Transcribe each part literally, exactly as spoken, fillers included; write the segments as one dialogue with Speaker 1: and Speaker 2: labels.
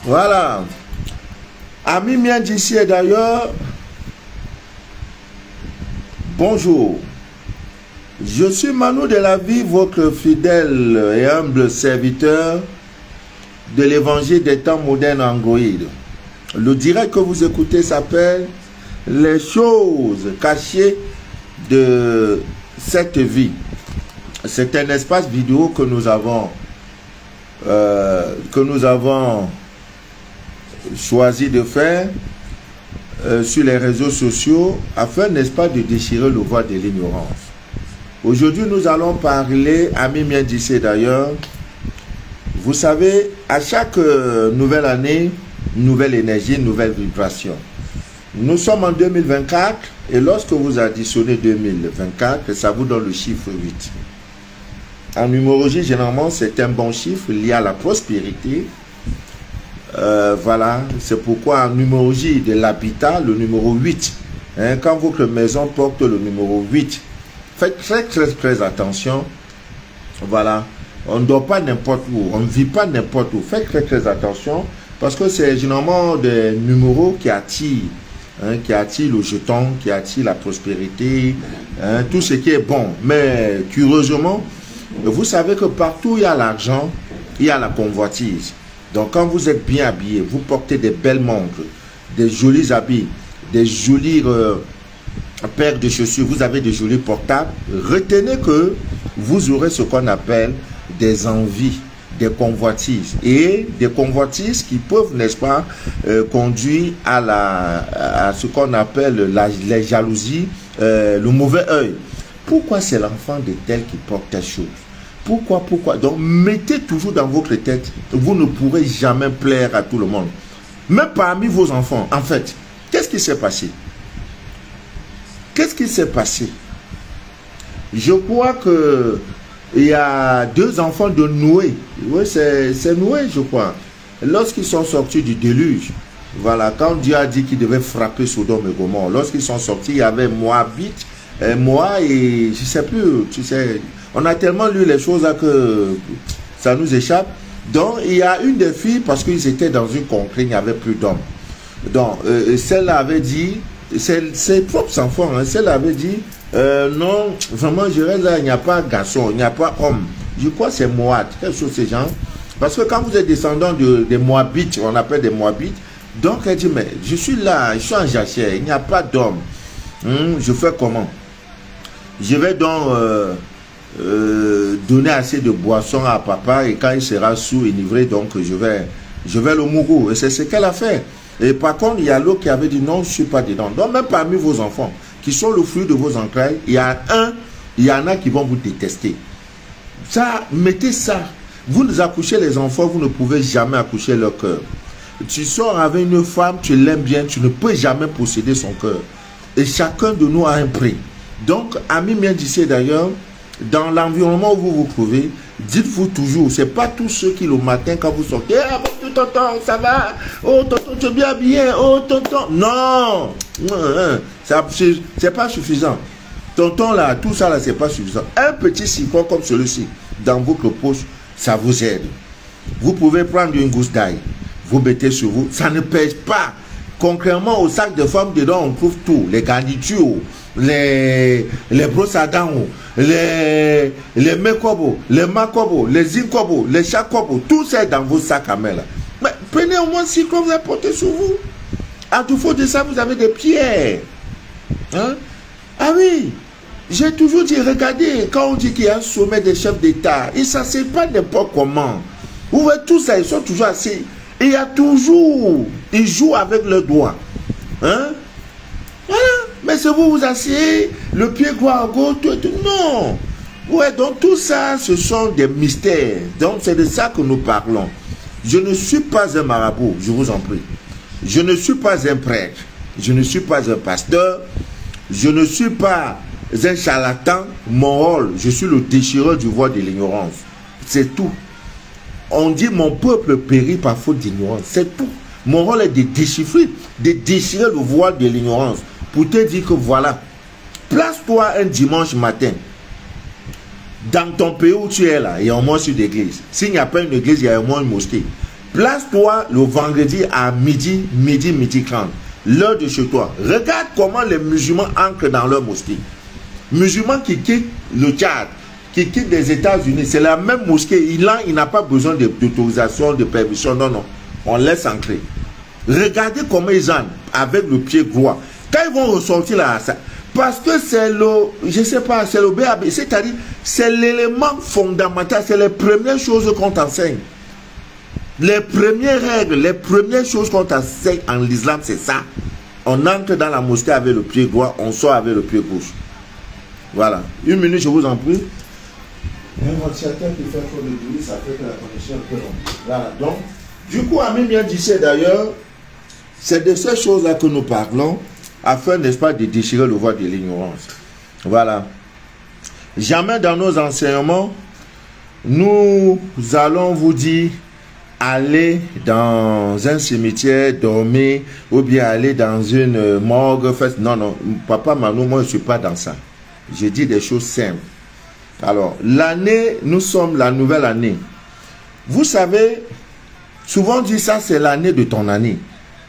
Speaker 1: Voilà. Amis miens d'ici et d'ailleurs, bonjour. Je suis Manu de la vie, votre fidèle et humble serviteur de l'évangile des temps modernes Android. Le direct que vous écoutez s'appelle Les choses cachées de cette vie. C'est un espace vidéo que nous avons euh, que nous avons choisi de faire euh, sur les réseaux sociaux afin, n'est-ce pas, de déchirer le voile de l'ignorance. Aujourd'hui, nous allons parler, amis miens d'ici d'ailleurs, vous savez, à chaque euh, nouvelle année, nouvelle énergie, nouvelle vibration. Nous sommes en deux mille vingt-quatre et lorsque vous additionnez deux mille vingt-quatre, ça vous donne le chiffre huit. En numérologie, généralement, c'est un bon chiffre lié à la prospérité. Euh, voilà, c'est pourquoi en numérologie de l'habitat, le numéro huit, hein, quand votre maison porte le numéro huit, faites très très très attention. Voilà, on ne dort pas n'importe où, on ne vit pas n'importe où. Faites très très attention parce que c'est généralement des numéros qui attirent, hein, qui attirent le jeton, qui attirent la prospérité, hein, tout ce qui est bon. Mais curieusement, vous savez que partout où il y a l'argent, il y a la convoitise. Donc quand vous êtes bien habillé, vous portez des belles montres, des jolis habits, des jolis euh, paires de chaussures, vous avez des jolis portables, retenez que vous aurez ce qu'on appelle des envies, des convoitises. Et des convoitises qui peuvent, n'est-ce pas, euh, conduire à, la, à ce qu'on appelle la, les jalousies, euh, le mauvais œil. Pourquoi c'est l'enfant de tel qui porte telle chose? Pourquoi, pourquoi? Donc, mettez toujours dans votre tête, vous ne pourrez jamais plaire à tout le monde. Même parmi vos enfants, en fait, qu'est-ce qui s'est passé? Qu'est-ce qui s'est passé? Je crois que il y a deux enfants de Noé. Oui, c'est Noé, je crois. Lorsqu'ils sont sortis du déluge, voilà, quand Dieu a dit qu'il devait frapper Sodome et Gomorrhe, lorsqu'ils sont sortis, il y avait Moabite, et moi et je sais plus, tu sais, on a tellement lu les choses là que ça nous échappe. Donc il y a une des filles, parce qu'ils étaient dans une contrée, il n'y avait plus d'hommes. Donc euh, celle-là avait dit, ses propres enfants, hein, celle-là avait dit, euh, non, vraiment je reste là, il n'y a pas garçon, il n'y a pas homme. Je crois que c'est Moab, quelque chose de ces gens. Parce que quand vous êtes descendant de, des Moabites, on appelle des Moabites, donc elle dit, mais je suis là, je suis en jachère, il n'y a pas d'homme. Hum, je fais comment? Je vais donc euh, euh, donner assez de boissons à papa et quand il sera sous enivré, donc je vais, je vais le mourir. Et c'est ce qu'elle a fait. Et par contre, il y a l'autre qui avait dit non, je ne suis pas dedans. Donc même parmi vos enfants, qui sont le fruit de vos entrailles, il y a un, il y en a qui vont vous détester. Ça, mettez ça. Vous nous accouchez les enfants, vous ne pouvez jamais accoucher leur cœur. Tu sors avec une femme, tu l'aimes bien, tu ne peux jamais posséder son cœur. Et chacun de nous a un prix. Donc, amis miens d'ici d'ailleurs, dans l'environnement où vous vous trouvez, dites-vous toujours, c'est pas tous ceux qui le matin quand vous sortez, ah bon, tonton, ça va, oh tonton, tu es bien habillé, oh tonton, non, c'est pas suffisant. Tonton là, tout ça là, c'est pas suffisant. Un petit citron comme celui-ci, dans votre poche, ça vous aide. Vous pouvez prendre une gousse d'ail, vous mettez sur vous, ça ne pèse pas. Concrètement, au sac de femmes, dedans, on trouve tout, les garnitures, les, les brosses à dents, les, les mékobos, les makobos, les inkobos, les chakobos, tout ça est dans vos sacs à main là. Mais prenez au moins six que vous apportez sur vous. À tout faux de ça, vous avez des pierres. Hein? Ah oui, j'ai toujours dit, regardez, quand on dit qu'il y a un sommet des chefs d'État, ils ne s'asseyent pas n'importe comment. Vous voyez, tout ça, ils sont toujours assis. Et il y a toujours, ils jouent avec leurs doigts. Hein? Voilà. Mais si vous vous asseyez, le pied droit à gauche, tout, tout. Non. Ouais, donc tout ça, ce sont des mystères. Donc c'est de ça que nous parlons. Je ne suis pas un marabout, je vous en prie. Je ne suis pas un prêtre. Je ne suis pas un pasteur. Je ne suis pas un charlatan. Mon rôle, je suis le déchireur du voile de l'ignorance. C'est tout. On dit mon peuple périt par faute d'ignorance. C'est tout. Mon rôle est de déchiffrer, de déchirer le voile de l'ignorance. Pour te dire que voilà, place-toi un dimanche matin. Dans ton pays où tu es là, il y a au moins une église. S'il n'y a pas une église, il y a au moins une mosquée. Place-toi le vendredi à midi, midi, midi trente. L'heure de chez toi. Regarde comment les musulmans entrent dans leur mosquée. Musulmans qui quittent le Tchad, qui quittent les États-Unis, c'est la même mosquée. Il il n'a pas besoin d'autorisation, de permission. Non, non. On laisse entrer. Regardez comment ils entrent avec le pied droit. Quand ils vont ressortir là, ça, parce que c'est le, je sais pas, c'est le B A B, c'est-à-dire, c'est l'élément fondamental, c'est les premières choses qu'on t'enseigne. Les premières règles, les premières choses qu'on t'enseigne en l'islam, c'est ça. On entre dans la mosquée avec le pied droit, on sort avec le pied gauche. Voilà. Une minute, je vous en prie. Un ventilateur qui fait trop de bruit, ça fait que la connexion est un peu longue. Voilà. Donc, du coup, Ami bien disait d'ailleurs, c'est de ces choses-là que nous parlons, afin, n'est-ce pas, de déchirer le voile de l'ignorance. Voilà. Jamais dans nos enseignements, nous allons vous dire, aller dans un cimetière, dormir, ou bien aller dans une morgue. Non, non, papa Manu, moi je ne suis pas dans ça. Je dis des choses simples. Alors, l'année, nous sommes la nouvelle année. Vous savez, souvent on dit ça, c'est l'année de ton année.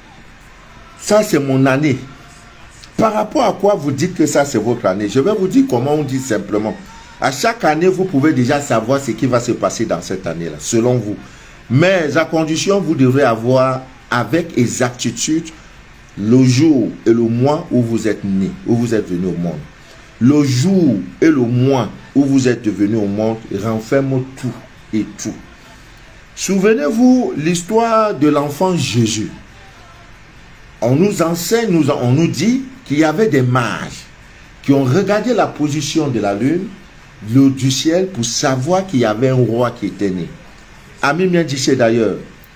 Speaker 1: Ça, c'est mon année. Par rapport à quoi vous dites que ça, c'est votre année? Je vais vous dire comment on dit simplement. À chaque année, vous pouvez déjà savoir ce qui va se passer dans cette année-là, selon vous. Mais à condition, vous devrez avoir avec exactitude le jour et le mois où vous êtes né, où vous êtes venu au monde. Le jour et le mois où vous êtes venu au monde renferme tout et tout. Souvenez-vous l'histoire de l'enfant Jésus. On nous enseigne, nous, on nous dit qu'il y avait des mages qui ont regardé la position de la lune, le, du ciel, pour savoir qu'il y avait un roi qui était né. Ami bien dit d'ailleurs,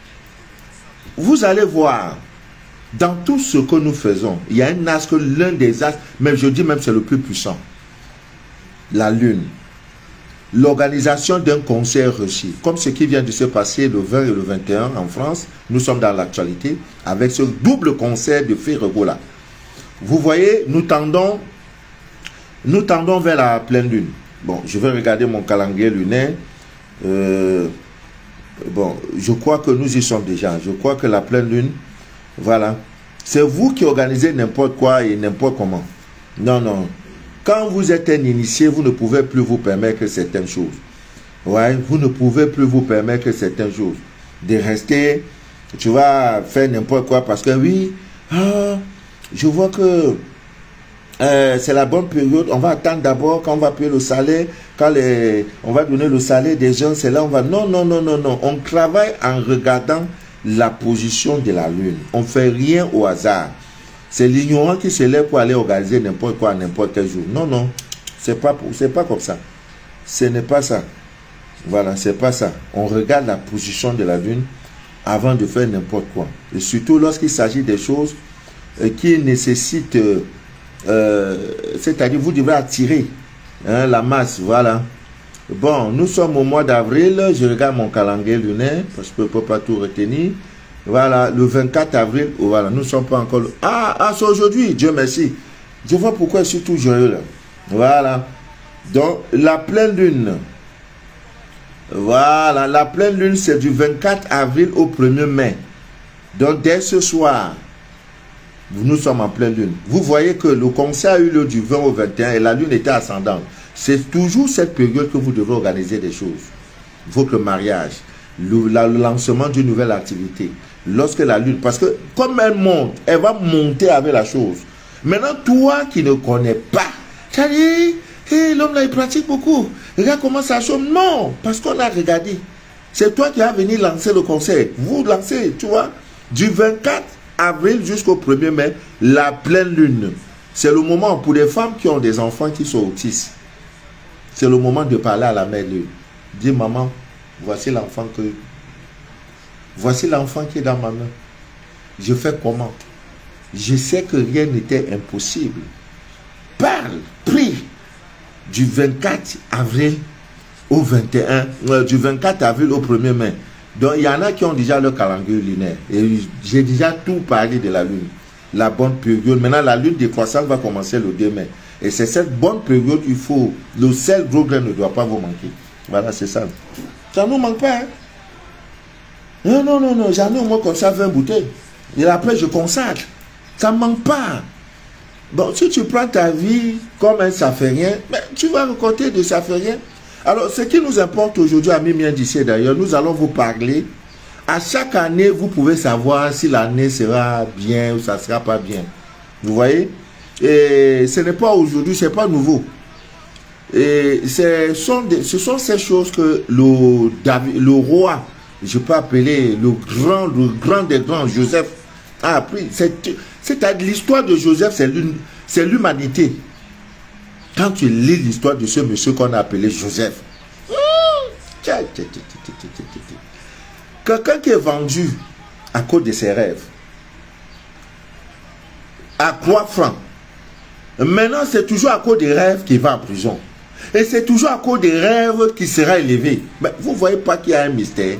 Speaker 1: vous allez voir, dans tout ce que nous faisons, il y a un astre, l'un des astres, même je dis même c'est le plus puissant, la lune. L'organisation d'un concert reçu, comme ce qui vient de se passer le vingt et le vingt et un en France, nous sommes dans l'actualité, avec ce double concert de Ferregola. Vous voyez, nous tendons, nous tendons vers la pleine lune. Bon, je vais regarder mon calendrier lunaire. Euh, bon, je crois que nous y sommes déjà. Je crois que la pleine lune, voilà. C'est vous qui organisez n'importe quoi et n'importe comment. Non, non. Quand vous êtes un initié, vous ne pouvez plus vous permettre certaines choses. Ouais, vous ne pouvez plus vous permettre certaines choses. De rester, tu vas faire n'importe quoi parce que oui, ah, je vois que euh, c'est la bonne période. On va attendre d'abord quand on va payer le salaire, quand les, on va donner le salaire des gens, c'est là on va... Non, non, non, non, non. On travaille en regardant la position de la lune. On ne fait rien au hasard. C'est l'ignorant qui se lève pour aller organiser n'importe quoi, n'importe quel jour. Non, non, c'est pas, c'est pas comme ça. Ce n'est pas ça. Voilà, c'est pas ça. On regarde la position de la lune avant de faire n'importe quoi. Et surtout lorsqu'il s'agit des choses euh, qui nécessitent, euh, euh, c'est-à-dire vous devez attirer hein, la masse. Voilà. Bon, nous sommes au mois d'avril. Je regarde mon calendrier lunaire parce que je ne peux pas tout retenir. Voilà, le vingt-quatre avril, voilà, nous ne sommes pas encore... Ah, ah c'est aujourd'hui, Dieu merci. Je vois pourquoi je suis tout joyeux là. Voilà. Donc, la pleine lune. Voilà, la pleine lune, c'est du vingt-quatre avril au premier mai. Donc, dès ce soir, nous sommes en pleine lune. Vous voyez que le concert a eu lieu du vingt au vingt et un et la lune était ascendante. C'est toujours cette période que vous devez organiser des choses. Votre mariage, le, la, le lancement d'une nouvelle activité. Lorsque la lune, parce que comme elle monte, elle va monter avec la chose. Maintenant, toi qui ne connais pas, tu as dit, hey, l'homme là, il pratique beaucoup. Regarde comment ça chauffe. Non, parce qu'on a regardé. C'est toi qui as venu lancer le concert. Vous lancez, tu vois, du vingt-quatre avril jusqu'au premier mai, la pleine lune. C'est le moment pour les femmes qui ont des enfants qui sont autistes. C'est le moment de parler à la mère. Dis, maman, voici l'enfant que... Voici l'enfant qui est dans ma main. Je fais comment? Je sais que rien n'était impossible. Parle, prie. Du vingt-quatre avril au vingt et un, euh, du vingt-quatre avril au premier mai. Donc il y en a qui ont déjà leur calendrier lunaire. Et j'ai déjà tout parlé de la lune. La bonne période. Maintenant la lune décroissante va commencer le deux mai. Et c'est cette bonne période qu'il faut. Le sel gros grain ne doit pas vous manquer. Voilà, c'est ça. Ça ne nous manque pas, hein? Non, non, non, non, j'en ai au moins comme ça vingt bouteilles. Et après, je consacre. Ça ne manque pas. Bon, si tu prends ta vie comme un ça fait rien, ben, tu vas raconter de ça fait rien. Alors, ce qui nous importe aujourd'hui, amis miens d'ici d'ailleurs, nous allons vous parler. À chaque année, vous pouvez savoir si l'année sera bien ou ça ne sera pas bien. Vous voyez? Et ce n'est pas aujourd'hui, ce n'est pas nouveau. Et ce sont, des, ce sont ces choses que le, David, le roi, je peux appeler le grand, le grand des grands, Joseph, a appris. C'est l'histoire de Joseph, c'est l'humanité. Quand tu lis l'histoire de ce monsieur qu'on a appelé Joseph, quelqu'un qui est vendu à cause de ses rêves, à trois francs, maintenant c'est toujours à cause des rêves qu'il va en prison. Et c'est toujours à cause des rêves qu'il sera élevé. Mais vous ne voyez pas qu'il y a un mystère?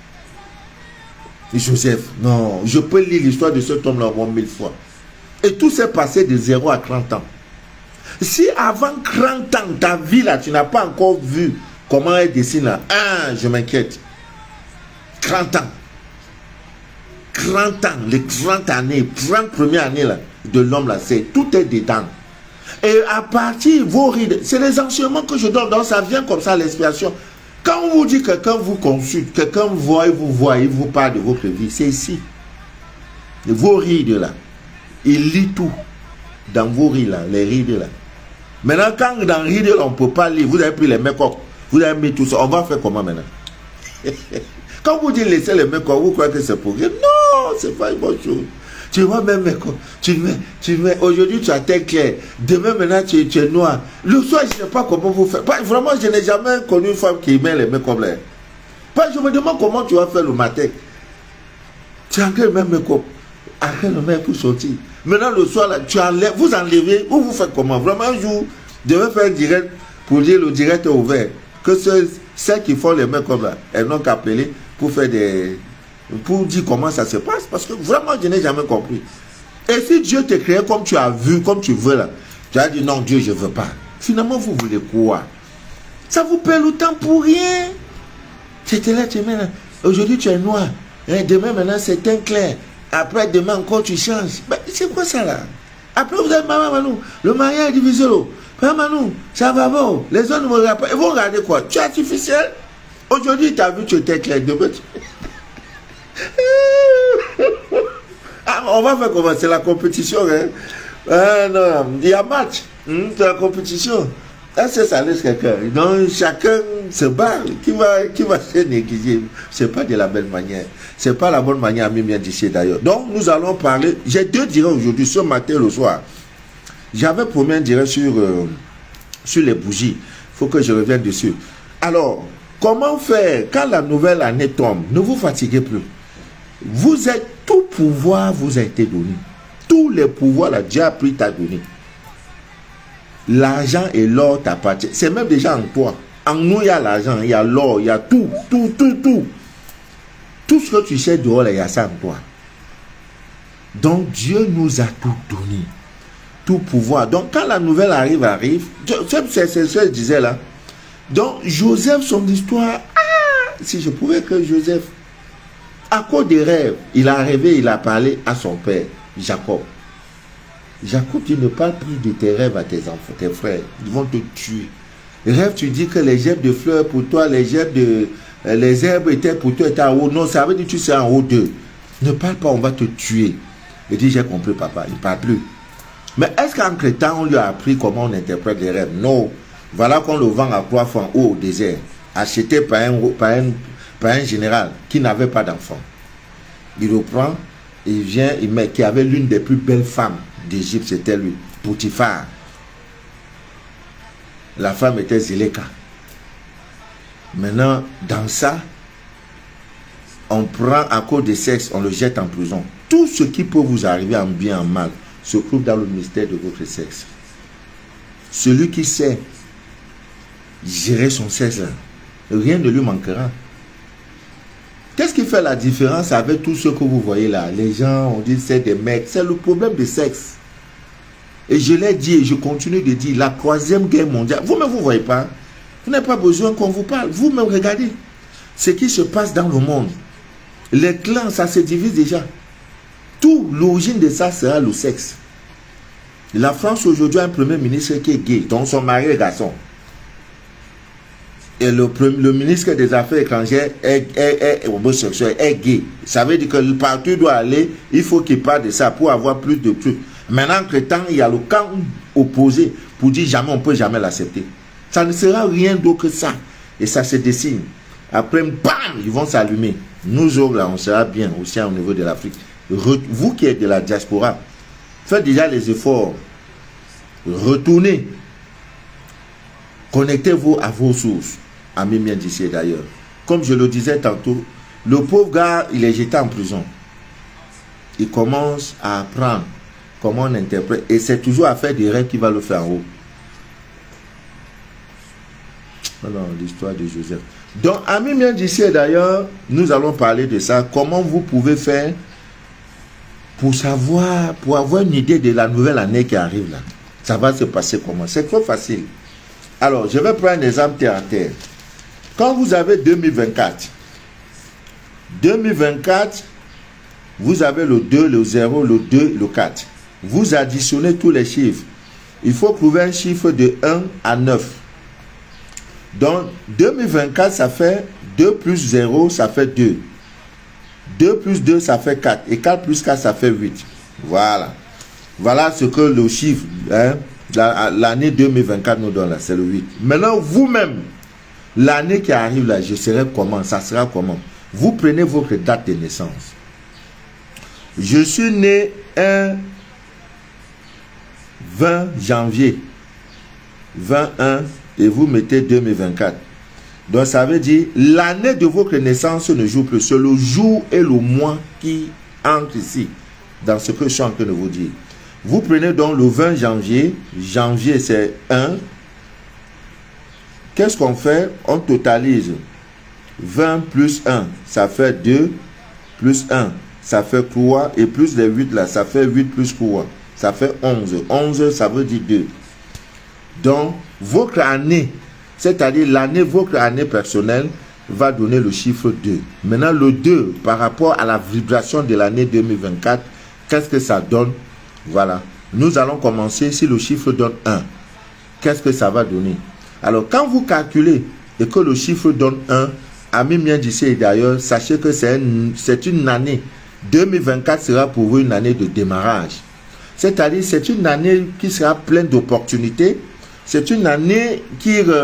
Speaker 1: Et Joseph, non, je peux lire l'histoire de cet homme-là au moins mille fois. Et tout s'est passé de zéro à trente ans. Si avant trente ans, ta vie là, tu n'as pas encore vu comment elle dessine là, ah, je m'inquiète. trente ans. trente ans, les trente années, trente premières années là, de l'homme là, c'est tout est dedans. Et à partir, vos rides, c'est les enseignements que je donne, donc ça vient comme ça, l'inspiration. Quand on vous dit que quelqu'un vous consulte, quelqu'un voit, vous voit, il vous parle de votre vie, c'est ici. Vos rides là, il lit tout dans vos rides là, les rides là. Maintenant, quand dans rides là, on ne peut pas lire, vous avez pris les make-up, vous avez mis tout ça, on va faire comment maintenant? Quand vous dites laisser les make-up, vous croyez que c'est pour rien? Non, c'est pas une bonne chose. Tu vois même, tu mets, tu mets, aujourd'hui tu as tête claire, demain maintenant tu, tu es noir. Le soir, je ne sais pas comment vous faites. Pas, vraiment, je n'ai jamais connu une femme qui met les mains comme là. Pas, je me demande comment tu vas faire le matin. Tu enlèves le même make-up, arrête le même pour sortir. Maintenant le soir, là, tu enlèves, vous enlevez, ou vous faites comment? Vraiment un jour, je devais faire un direct pour dire le direct est ouvert. Que ceux, ceux qui font les mains comme là, elles n'ont qu'à appeler pour faire des... pour dire comment ça se passe, parce que vraiment je n'ai jamais compris. Et si Dieu te crée comme tu as vu, comme tu veux là, tu as dit non Dieu je ne veux pas, finalement vous voulez quoi? Ça vous perd le temps pour rien. C'était là, tu es là, aujourd'hui tu es noir, hein, demain maintenant c'est teint clair, après demain encore tu changes. Ben, c'est quoi ça là? Après vous avez maman Manou, le mariage est divisé là, maman Manou, ça va bon, les autres ne me regardent pas, ils vont regarder quoi? Tu es artificiel. Aujourd'hui tu as vu tu es teint clair, demain tu... Ah, on va faire comment? C'est la compétition, hein? Ah, non, il y a match, hmm, c'est la compétition. Là, c'est ça laisse quelqu'un. Donc, chacun se bat. Qui va, qui va se négliger? C'est pas de la belle manière. C'est pas la bonne manière à mime d'ici d'ailleurs. Donc, nous allons parler. J'ai deux directs aujourd'hui, ce matin et le soir. J'avais promis un direct sur, euh, sur les bougies. Il faut que je revienne dessus. Alors, comment faire quand la nouvelle année tombe? Ne vous fatiguez plus. Vous êtes, tout pouvoir vous a été donné. Tous les pouvoirs, là, Dieu a pris ta donné. L'argent et l'or t'appartient. C'est même déjà en toi. En nous, il y a l'argent, il y a l'or, il y a tout, tout, tout, tout. Tout ce que tu sais dehors, il y a ça en toi. Donc, Dieu nous a tout donné. Tout pouvoir. Donc, quand la nouvelle arrive, arrive. C'est ce que je disais là. Donc, Joseph, son histoire. Ah, si je pouvais que Joseph, à cause des rêves, il a rêvé, il a parlé à son père, Jacob. Jacob, tu ne parles plus de tes rêves à tes enfants, tes frères. Ils vont te tuer. Rêve, tu dis que les gerbes de fleurs pour toi, les gerbes de... Les herbes étaient pour toi, étaient en haut. Non, ça veut dire que tu sais en haut d'eux. Ne parle pas, on va te tuer. Il dit, j'ai compris, papa. Il ne parle plus. Mais est-ce qu'entre temps, on lui a appris comment on interprète les rêves? Non. Voilà qu'on le vend à trois francs haut au désert. Acheté par un, par un, par un général qui n'avait pas d'enfant. Il reprend, il vient, il met, qui avait l'une des plus belles femmes d'Égypte, c'était lui, Potiphar. La femme était Zéléka. Maintenant, dans ça, on prend à cause de sexe, on le jette en prison. Tout ce qui peut vous arriver en bien, en mal, se trouve dans le mystère de votre sexe. Celui qui sait gérer son sexe, rien ne lui manquera. Qu'est-ce qui fait la différence avec tout ce que vous voyez là? Les gens, on dit c'est des mecs. C'est le problème de sexe. Et je l'ai dit et je continue de dire, la troisième guerre mondiale, vous-même vous ne voyez pas. Vous n'avez pas besoin qu'on vous parle. Vous-même regardez ce qui se passe dans le monde. Les clans, ça se divise déjà. Tout, l'origine de ça sera le sexe. La France aujourd'hui a un premier ministre qui est gay, donc son mari est garçon. Et le, le ministre des Affaires étrangères est, est, est, homosexuel, est gay. Ça veut dire que le parti doit aller, il faut qu'il parle de ça pour avoir plus de trucs. Maintenant, entre temps, il y a le camp opposé pour dire jamais, on ne peut jamais l'accepter. Ça ne sera rien d'autre que ça. Et ça se dessine. Après, bam, ils vont s'allumer. Nous autres, là, on sera bien aussi au niveau de l'Afrique. Vous qui êtes de la diaspora, faites déjà les efforts. Retournez. Connectez-vous à vos sources. Ami bien d'ici d'ailleurs. Comme je le disais tantôt, le pauvre gars, il est jeté en prison. Il commence à apprendre comment on interprète. Et c'est toujours à faire des rêves qui va le faire en haut. Alors, l'histoire de Joseph. Donc, ami bien d'ici d'ailleurs, nous allons parler de ça. Comment vous pouvez faire pour savoir, pour avoir une idée de la nouvelle année qui arrive là. Ça va se passer comment? C'est trop facile. Alors, je vais prendre un exemple terre à terre. Quand vous avez deux mille vingt-quatre, deux mille vingt-quatre, vous avez le deux, le zéro, le deux, le quatre. Vous additionnez tous les chiffres. Il faut trouver un chiffre de un à neuf. Donc, deux mille vingt-quatre, ça fait deux plus zéro, ça fait deux. deux plus deux, ça fait quatre. Et quatre plus quatre, ça fait huit. Voilà. Voilà ce que le chiffre, hein, l'année deux mille vingt-quatre nous donne là, c'est le huit. Maintenant, vous-même, l'année qui arrive là, je serai comment, ça sera comment? Vous prenez votre date de naissance. Je suis né un vingt janvier vingt et un et vous mettez deux mille vingt-quatre. Donc ça veut dire l'année de votre naissance ne joue plus. C'est le jour et le mois qui entrent ici, dans ce que je suis en train de vous dire. Vous prenez donc le vingt janvier. Janvier c'est un. Qu'est-ce qu'on fait? On totalise. vingt plus un, ça fait deux. Plus un, ça fait trois. Et plus les huit là, ça fait huit plus trois. Ça fait onze. onze, ça veut dire deux. Donc, votre année, c'est-à-dire l'année, votre année personnelle, va donner le chiffre deux. Maintenant, le deux, par rapport à la vibration de l'année deux mille vingt-quatre, qu'est-ce que ça donne? Voilà. Nous allons commencer si le chiffre donne un. Qu'est-ce que ça va donner? Alors, quand vous calculez et que le chiffre donne un, ami bien d'ici et d'ailleurs, sachez que c'est une, une année. deux mille vingt-quatre sera pour vous une année de démarrage. C'est-à-dire, c'est une année qui sera pleine d'opportunités. C'est une année qui... Euh,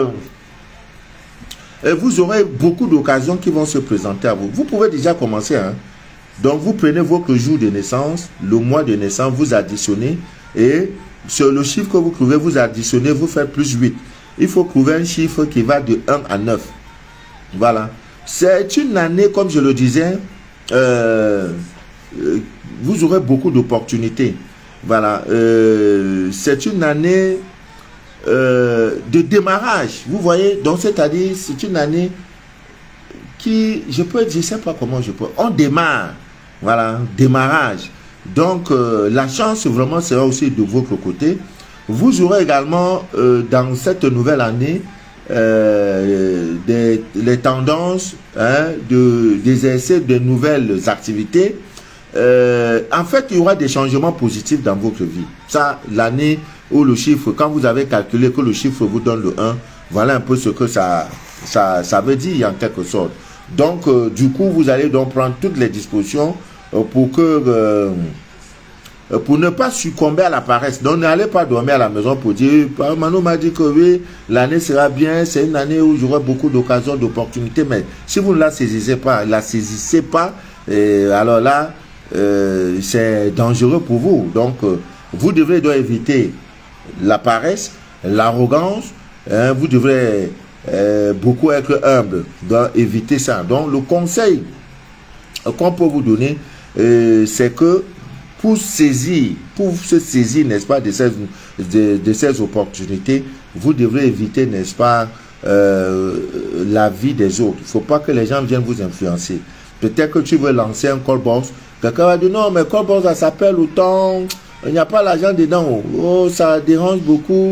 Speaker 1: vous aurez beaucoup d'occasions qui vont se présenter à vous. Vous pouvez déjà commencer. Hein? Donc, vous prenez votre jour de naissance, le mois de naissance, vous additionnez. Et sur le chiffre que vous trouvez, vous additionnez, vous faites plus huit. Il faut trouver un chiffre qui va de un à neuf. Voilà. C'est une année, comme je le disais, euh, euh, vous aurez beaucoup d'opportunités. Voilà. Euh, c'est une année... Euh, de démarrage, vous voyez, donc c'est-à-dire c'est une année qui, je peux dire, je sais pas comment je peux, on démarre, voilà, démarrage. Donc euh, la chance vraiment sera aussi de votre côté. Vous aurez également euh, dans cette nouvelle année euh, des les tendances, hein, de d'exercer de nouvelles activités. Euh, en fait, il y aura des changements positifs dans votre vie. Ça, l'année où le chiffre, quand vous avez calculé que le chiffre vous donne le un, voilà un peu ce que ça, ça, ça veut dire en quelque sorte. Donc, euh, du coup, vous allez donc prendre toutes les dispositions euh, pour que euh, pour ne pas succomber à la paresse. Donc, n'allez pas dormir à la maison pour dire, Manu m'a dit que oui, l'année sera bien, c'est une année où j'aurai beaucoup d'occasions, d'opportunités, mais si vous ne la saisissez pas, la saisissez pas, et alors là, euh, c'est dangereux pour vous. Donc, euh, vous devrez donc éviter la paresse, l'arrogance, hein, vous devrez euh, beaucoup être humble, donc éviter ça. Donc le conseil qu'on peut vous donner, euh, c'est que pour saisir, pour se saisir, n'est-ce pas, de ces, de, de ces opportunités, vous devrez éviter, n'est-ce pas, euh, la vie des autres. Il ne faut pas que les gens viennent vous influencer. Peut-être que tu veux lancer un call box, quelqu'un va dire non, mais call box ça s'appelle autant. Il n'y a pas l'argent dedans. Oh, ça dérange beaucoup.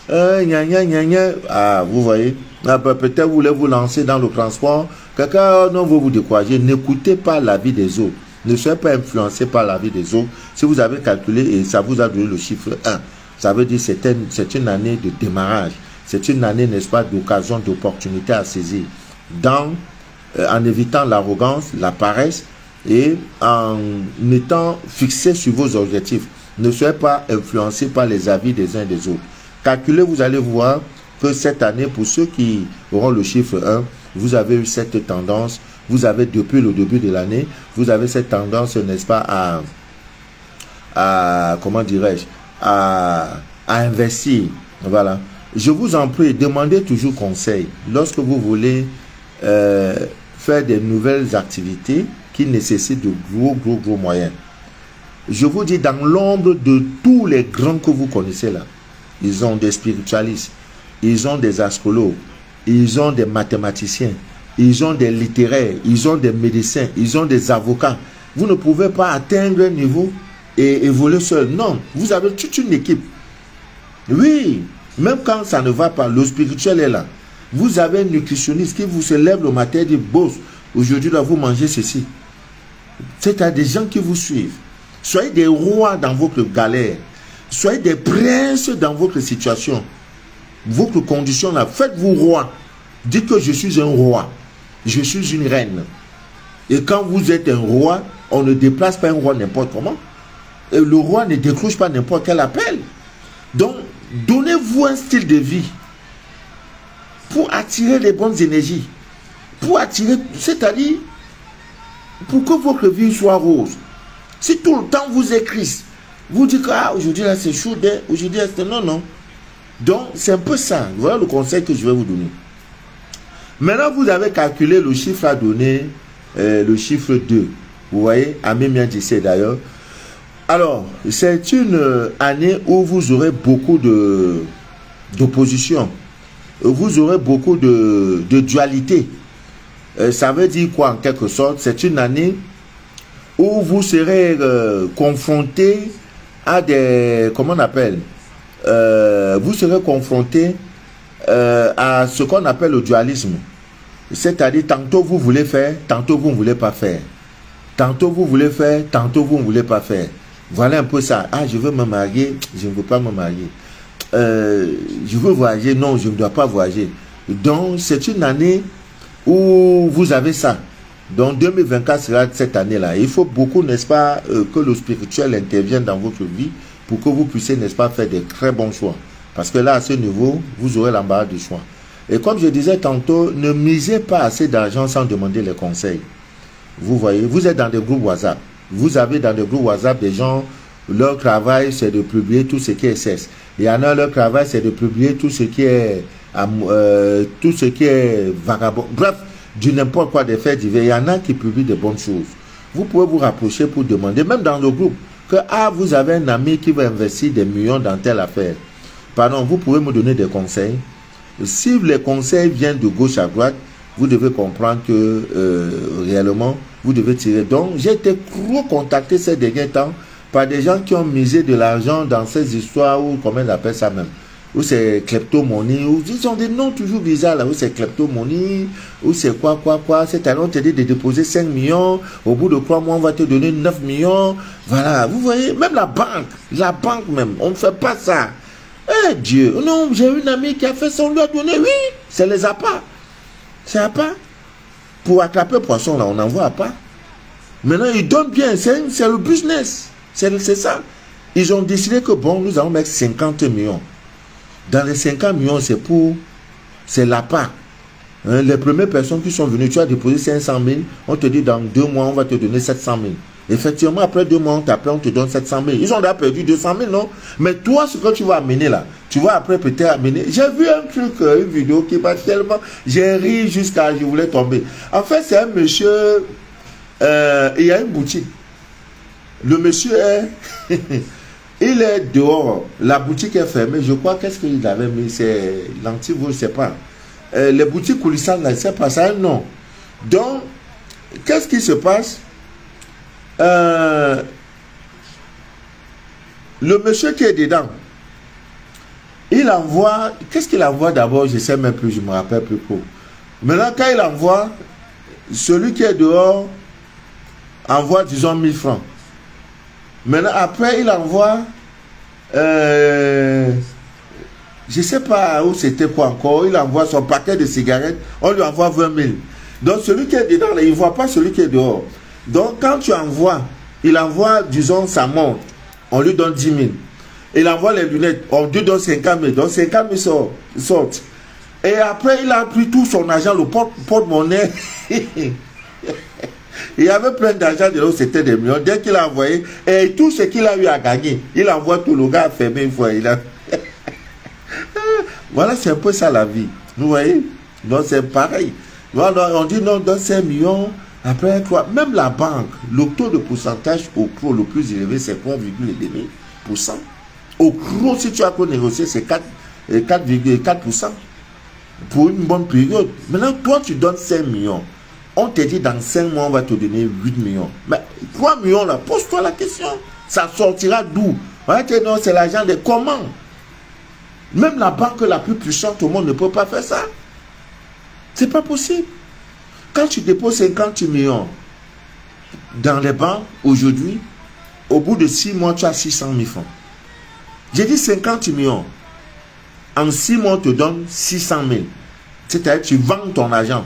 Speaker 1: Euh, gna, gna, gna, gna. Ah, vous voyez, ah, peut-être vous voulez vous lancer dans le transport. Quelqu'un non veut vous décourager. N'écoutez pas l'avis des autres. Ne soyez pas influencé par l'avis des autres. Si vous avez calculé et ça vous a donné le chiffre un, ça veut dire que c'est une, c'est une année de démarrage. C'est une année, n'est-ce pas, d'occasion, d'opportunité à saisir. Dans, euh, en évitant l'arrogance, la paresse et en étant fixé sur vos objectifs. Ne soyez pas influencé par les avis des uns et des autres. Calculez, vous allez voir que cette année, pour ceux qui auront le chiffre un, vous avez eu cette tendance, vous avez depuis le début de l'année, vous avez cette tendance, n'est-ce pas, à, à comment dirais-je, à, à investir. Voilà. Je vous en prie, demandez toujours conseil. Lorsque vous voulez euh, faire des nouvelles activités qui nécessitent de gros, gros, gros moyens. Je vous dis, dans l'ombre de tous les grands que vous connaissez là, ils ont des spiritualistes, ils ont des astrologues, ils ont des mathématiciens, ils ont des littéraires, ils ont des médecins, ils ont des avocats. Vous ne pouvez pas atteindre un niveau et évoluer seul. Non, vous avez toute une équipe. Oui, même quand ça ne va pas, le spirituel est là. Vous avez un nutritionniste qui vous se lève le matin et dit, boss, aujourd'hui là vous mangez ceci. C'est à des gens qui vous suivent. Soyez des rois dans votre galère. Soyez des princes dans votre situation. Votre condition là, faites-vous roi. Dites que je suis un roi. Je suis une reine. Et quand vous êtes un roi, on ne déplace pas un roi n'importe comment. Et le roi ne décroche pas n'importe quel appel. Donc, donnez-vous un style de vie pour attirer les bonnes énergies. Pour attirer, c'est-à-dire, pour que votre vie soit rose. Si tout le temps vous écrivez, vous dites que ah, aujourd'hui là c'est chaud, aujourd'hui c'est non, non. Donc, c'est un peu ça. Voilà le conseil que je vais vous donner. Maintenant, vous avez calculé le chiffre à donner, euh, le chiffre deux. Vous voyez, Amé bien dit d'ailleurs. Alors, c'est une année où vous aurez beaucoup de d'opposition. Vous aurez beaucoup de, de dualité. Euh, ça veut dire quoi en quelque sorte? C'est une année où vous serez euh, confronté à des... Comment on appelle euh, Vous serez confronté euh, à ce qu'on appelle le dualisme. C'est-à-dire, tantôt vous voulez faire, tantôt vous ne voulez pas faire. Tantôt vous voulez faire, tantôt vous ne voulez pas faire. Voilà un peu ça. Ah, je veux me marier, je ne veux pas me marier. Euh, je veux voyager, non, je ne dois pas voyager. Donc, c'est une année où vous avez ça. Donc, deux mille vingt-quatre sera cette année-là. Il faut beaucoup, n'est-ce pas, euh, que le spirituel intervienne dans votre vie pour que vous puissiez, n'est-ce pas, faire des très bons choix. Parce que là, à ce niveau, vous aurez l'embarras du choix. Et comme je disais tantôt, ne misez pas assez d'argent sans demander les conseils. Vous voyez, vous êtes dans des groupes WhatsApp. Vous avez dans des groupes WhatsApp des gens, leur travail, c'est de publier tout ce qui est S S. Il y en a, leur travail, c'est de publier tout ce qui est, euh, tout ce qui est vagabond. Bref, du n'importe quoi des faits divers. Il y en a qui publient de bonnes choses. Vous pouvez vous rapprocher pour demander, même dans le groupe, que ah, vous avez un ami qui va investir des millions dans telle affaire. Pardon, vous pouvez me donner des conseils. Si les conseils viennent de gauche à droite, vous devez comprendre que euh, réellement, vous devez tirer. Donc, j'ai été trop contacté ces derniers temps par des gens qui ont misé de l'argent dans ces histoires, ou comment on appelle ça même, ou c'est kleptomanie, ou ils ont des noms toujours bizarres là, ou c'est kleptomanie, ou c'est quoi, quoi, quoi. Cette année, on te dit de déposer cinq millions, au bout de trois mois, on va te donner neuf millions. Voilà, vous voyez, même la banque, la banque même, on ne fait pas ça. Eh Dieu, non, j'ai une amie qui a fait ça, on lui a donné, oui, c'est les appâts. C'est appât. Pour attraper poisson, là, on n'envoie pas. Maintenant, ils donnent bien, c'est le business. C'est ça. Ils ont décidé que, bon, nous allons mettre cinquante millions. Dans les cinquante millions, c'est pour... C'est l'appât. Hein, les premières personnes qui sont venues, tu as déposé cinq cent mille, on te dit dans deux mois, on va te donner sept cent mille. Effectivement, après deux mois, on t'appelle, on te donne sept cent mille. Ils ont déjà perdu deux cent mille, non? Mais toi, ce que tu vas amener là, tu vas après peut-être amener... J'ai vu un truc, une vidéo qui m'a tellement... J'ai ri jusqu'à... Je voulais tomber. En fait, c'est un monsieur... Euh, il y a une boutique. Le monsieur est... il est dehors. La boutique est fermée. Je crois qu'est-ce qu'il avait mis? C'est l'antivol, je ne sais pas. Euh, les boutiques coulissantes, là, c'est pas ça, non. Donc, qu'est-ce qui se passe? Euh, le monsieur qui est dedans, il envoie, qu'est-ce qu'il envoie d'abord? Je ne sais même plus, je ne me rappelle plus trop. Maintenant, quand il envoie, celui qui est dehors envoie, disons, mille francs. Maintenant, après, il envoie, euh, je ne sais pas où c'était quoi encore, il envoie son paquet de cigarettes, on lui envoie vingt mille. Donc, celui qui est dedans, il ne voit pas celui qui est dehors. Donc, quand tu envoies, il envoie, disons, sa montre, on lui donne dix mille. Il envoie les lunettes, on lui donne cinquante mille. Donc, cinquante mille sortent. sortent. Et après, il a pris tout son argent, le porte-monnaie. Il y avait plein d'argent de l'autre, c'était des millions. Dès qu'il a envoyé, et tout ce qu'il a eu à gagner, il envoie tout, le gars a fermé une fois. Il a... Voilà, c'est un peu ça la vie. Vous voyez? Donc, c'est pareil. On dit non, donne cinq millions. Après, quoi? Même la banque, le taux de pourcentage au pro le plus élevé, c'est trois virgule cinq pour cent. Au pro, si tu as pour négocier, c'est quatre virgule quatre pour cent. Pour une bonne période. Maintenant, toi, tu donnes cinq millions. On te dit dans cinq mois, on va te donner huit millions. Mais trois millions, là, pose-toi la question. Ça sortira d'où? On va te dire, non, c'est l'argent de comment? Même la banque la plus puissante au monde ne peut pas faire ça. C'est pas possible. Quand tu déposes cinquante millions dans les banques, aujourd'hui, au bout de six mois, tu as six cent mille francs. J'ai dit cinquante millions. En six mois, on te donne six cent mille. C'est-à-dire tu vends ton argent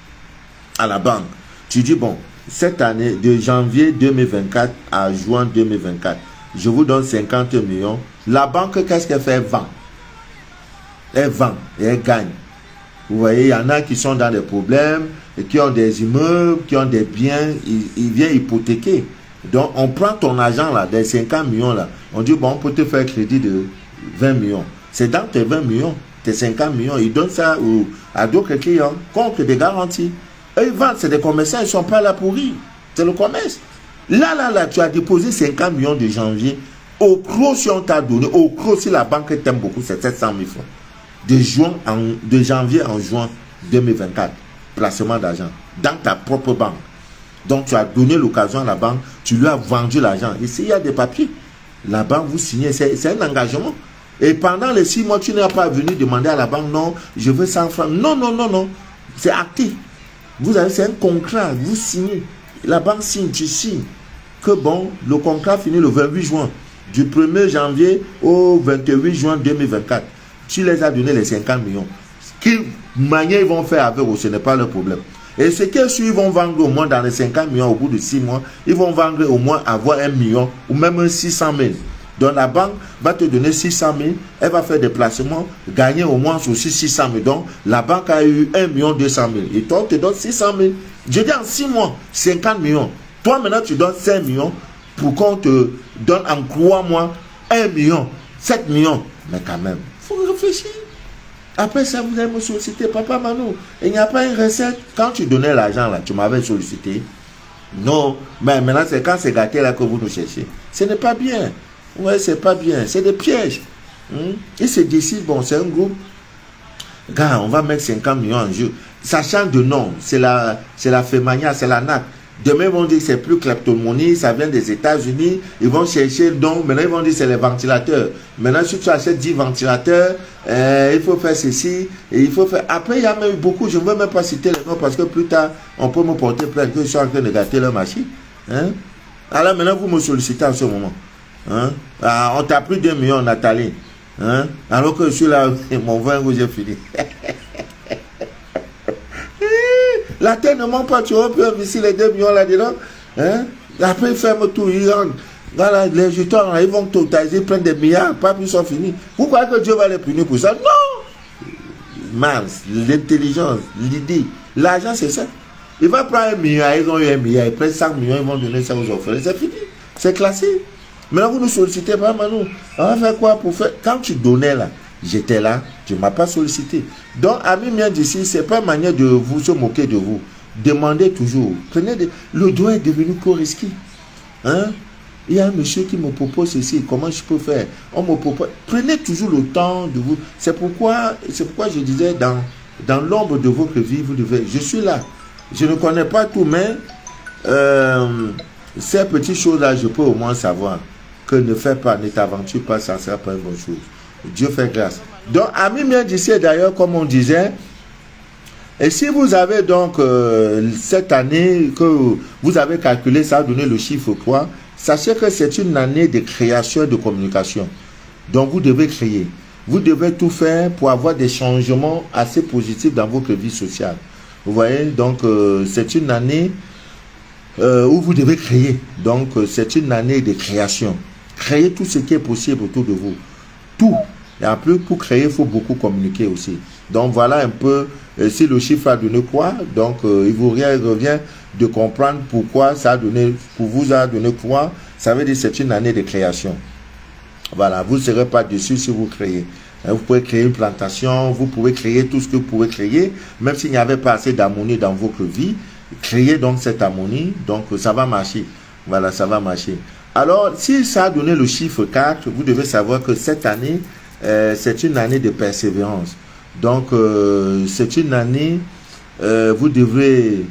Speaker 1: à la banque. Tu dis, bon, cette année, de janvier deux mille vingt-quatre à juin deux mille vingt-quatre, je vous donne cinquante millions. La banque, qu'est-ce qu'elle fait? Elle vend. Elle vend et elle gagne. Vous voyez, il y en a qui sont dans des problèmes, et qui ont des immeubles, qui ont des biens, ils, ils viennent hypothéquer. Donc, on prend ton argent là, des cinquante millions là. On dit, bon, on peut te faire crédit de vingt millions. C'est dans tes vingt millions, tes cinquante millions. Ils donnent ça ou, à d'autres clients contre des garanties. Eux, ils vendent, c'est des commerçants, ils ne sont pas là pour rire. C'est le commerce. Là, là, là, tu as déposé cinquante millions de janvier. Au gros, si on t'a donné, au gros, si la banque t'aime beaucoup, c'est sept cent mille francs. De, juin en, de janvier en juin deux mille vingt-quatre, placement d'argent dans ta propre banque. Donc tu as donné l'occasion à la banque, tu lui as vendu l'argent. Ici il y a des papiers, la banque vous signez, c'est un engagement. Et pendant les six mois, tu n'as pas venu demander à la banque, non, je veux cent francs. Non, non, non, non, c'est acté. Vous avez, c'est un contrat, vous signez. La banque signe, tu signes. Que bon, le contrat finit le vingt-huit juin, du premier janvier au vingt-huit juin deux mille vingt-quatre. Tu les as donné les cinquante millions. Quelle manière ils vont faire avec eux, ce n'est pas le problème. Et ce qu'ils ils vont vendre au moins dans les cinquante millions au bout de six mois, ils vont vendre au moins avoir un million ou même six cent mille. Donc la banque va te donner six cent mille, elle va faire des placements, gagner au moins aussi six cent mille. Donc la banque a eu un million deux cent mille. Et toi, tu te donnes six cent mille. Je dis en six mois, cinquante millions. Toi maintenant, tu donnes cinq millions pour qu'on te donne en trois mois un million, sept millions. Mais quand même, il faut réfléchir. Après ça, vous allez me solliciter, papa Manu. Il n'y a pas une recette. Quand tu donnais l'argent là, tu m'avais sollicité. Non, mais maintenant c'est quand c'est gâté là que vous nous cherchez. Ce n'est pas bien. Ouais, c'est pas bien. C'est des pièges. Hmm? Ils se décident, bon, c'est un groupe. Gars, on va mettre cinquante millions en jeu. Sachant de nom, c'est la, c'est la Femania, c'est la N A C. Demain, ils vont dire que c'est plus kleptomonie, ça vient des États-Unis. Ils vont chercher le don. Maintenant, ils vont dire que c'est les ventilateurs. Maintenant, si tu achètes dix ventilateurs, euh, il faut faire ceci. Et il faut faire. Après, il y a même eu beaucoup. Je ne veux même pas citer les noms parce que plus tard, on peut me porter plainte que je suis en train de gâter leur machine. Hein? Alors maintenant, vous me sollicitez en ce moment. Hein? Ah, on t'a pris deux millions, Nathalie. Hein? Alors que je suis là, mon vin rouge est fini. La terre ne ment pas, tu aurais pu investir les deux millions là-dedans. Hein? Après, ils ferment tout, ils rentrent. Voilà, les jetons, ils vont totaliser, ils prennent des milliards, pas plus sont finis. Vous croyez que Dieu va les punir pour ça? Non! Mince, l'intelligence, l'idée, l'argent, c'est ça. Il va prendre un milliard, ils ont eu un milliard, ils prennent cinq millions, ils vont donner ça aux orphelins. C'est fini, c'est classé. Maintenant, vous ne sollicitez pas, Manu. On va faire quoi pour faire? Quand tu donnais là, j'étais là, tu ne m'as pas sollicité. Donc, amis miens d'ici, ce n'est pas une manière de vous se moquer de vous. Demandez toujours. Prenez des... Le doigt est devenu co-risqué. Hein? Il y a un monsieur qui me propose ceci. Comment je peux faire? On me propose. Prenez toujours le temps de vous. C'est pourquoi, c'est pourquoi je disais, dans, dans l'ombre de votre vie, vous devez... Je suis là. Je ne connais pas tout, mais euh, ces petites choses-là, je peux au moins savoir que ne fais pas, ne t'aventure pas, ça ne sera pas une bonne chose. Dieu fait grâce. Donc, amis bien d'ici, d'ailleurs, comme on disait, et si vous avez donc euh, cette année que vous avez calculé, ça a donné le chiffre quoi, sachez que c'est une année de création et de communication. Donc, vous devez créer. Vous devez tout faire pour avoir des changements assez positifs dans votre vie sociale. Vous voyez, donc euh, c'est une année euh, où vous devez créer. Donc, euh, c'est une année de création. Créer tout ce qui est possible autour de vous. Tout. Et en plus, pour créer, il faut beaucoup communiquer aussi. Donc, voilà un peu euh, si le chiffre a donné quoi. Donc, euh, il vous revient de comprendre pourquoi ça a donné, pour vous a donné quoi. Ça veut dire que c'est une année de création. Voilà, vous ne serez pas dessus si vous créez. Vous pouvez créer une plantation, vous pouvez créer tout ce que vous pouvez créer, même s'il n'y avait pas assez d'harmonie dans votre vie. Créez donc cette harmonie, donc ça va marcher. Voilà, ça va marcher. Alors, si ça a donné le chiffre quatre, vous devez savoir que cette année, euh, c'est une année de persévérance. Donc, euh, c'est une année, euh, vous devrez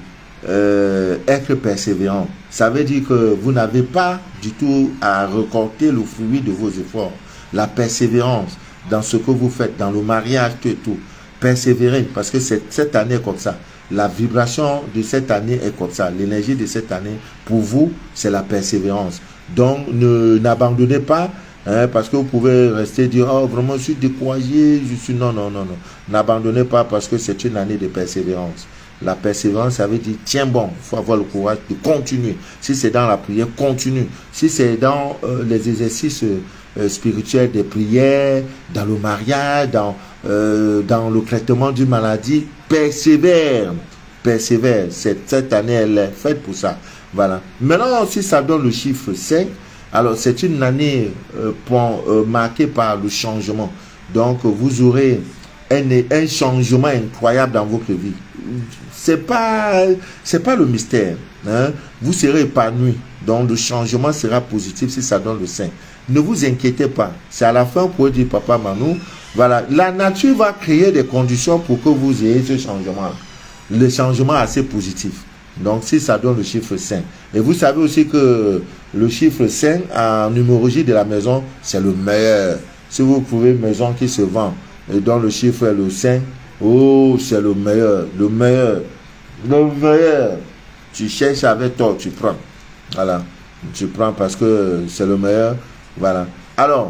Speaker 1: euh, être persévérant. Ça veut dire que vous n'avez pas du tout à récolter le fruit de vos efforts. La persévérance dans ce que vous faites, dans le mariage, tout et tout. Persévérez, parce que cette année est comme ça. La vibration de cette année est comme ça. L'énergie de cette année, pour vous, c'est la persévérance. Donc, ne n'abandonnez pas, hein, parce que vous pouvez rester dire, oh, vraiment, je suis découragé, je suis... Non, non, non, non. N'abandonnez pas, parce que c'est une année de persévérance. La persévérance, ça veut dire, tiens bon, il faut avoir le courage de continuer. Si c'est dans la prière, continue. Si c'est dans euh, les exercices euh, spirituels des prières, dans le mariage, dans, euh, dans le traitement d'une maladie, persévère. Persévère. Cette, cette année, elle est faite pour ça. Voilà. Maintenant, si ça donne le chiffre cinq, alors c'est une année euh, pour, euh, marquée par le changement. Donc, vous aurez un, un changement incroyable dans votre vie. C'est pas, c'est pas le mystère. Hein? Vous serez épanoui. Donc, le changement sera positif si ça donne le cinq. Ne vous inquiétez pas. C'est à la fin pour dire, Papa Manu, voilà, la nature va créer des conditions pour que vous ayez ce changement. Le changement assez positif. Donc, si ça donne le chiffre cinq. Et vous savez aussi que le chiffre cinq, en numérologie de la maison, c'est le meilleur. Si vous trouvez une maison qui se vend et dont le chiffre est le cinq, oh, c'est le meilleur, le meilleur, le meilleur. Tu cherches avec toi, tu prends. Voilà. Tu prends parce que c'est le meilleur. Voilà. Alors,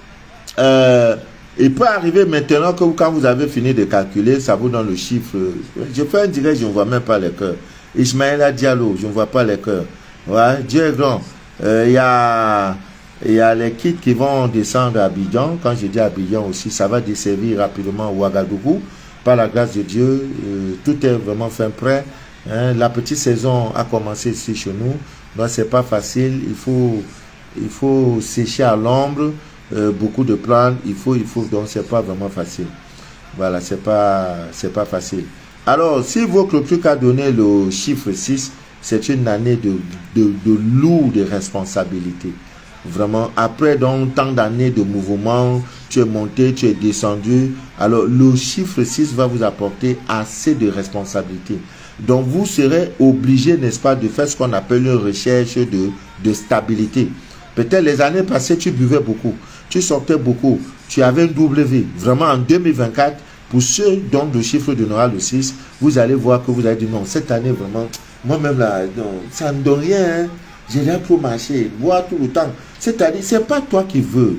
Speaker 1: euh, il peut arriver maintenant que quand vous avez fini de calculer, ça vous donne le chiffre. Je fais un direct, je ne vois même pas les cœurs. Ismaël Diallo, je ne vois pas les cœurs. Ouais, Dieu est grand. Il euh, y a... Il y a les kits qui vont descendre à Abidjan. Quand je dis Abidjan aussi, ça va desservir rapidement Ouagadougou. Par la grâce de Dieu, euh, tout est vraiment fin prêt. Hein. La petite saison a commencé ici chez nous. Donc, c'est pas facile. Il faut, il faut sécher à l'ombre. Euh, beaucoup de plantes. Il faut, il faut. Donc, c'est pas vraiment facile. Voilà, c'est pas, c'est pas facile. Alors, si votre truc a donné le chiffre six, c'est une année de, de, de lourde responsabilité. Vraiment, après donc tant d'années de mouvement, tu es monté, tu es descendu. Alors, le chiffre six va vous apporter assez de responsabilité. Donc, vous serez obligé, n'est-ce pas, de faire ce qu'on appelle une recherche de, de stabilité. Peut-être les années passées, tu buvais beaucoup, tu sortais beaucoup, tu avais une double vie. Vraiment, en deux mille vingt-quatre, pour ceux dont le chiffre de Noël le six, vous allez voir que vous allez dire non, cette année, vraiment, moi-même là, non, ça ne donne rien. Hein. J'ai rien pour marcher, boire tout le temps. C'est-à-dire, ce n'est pas toi qui veux.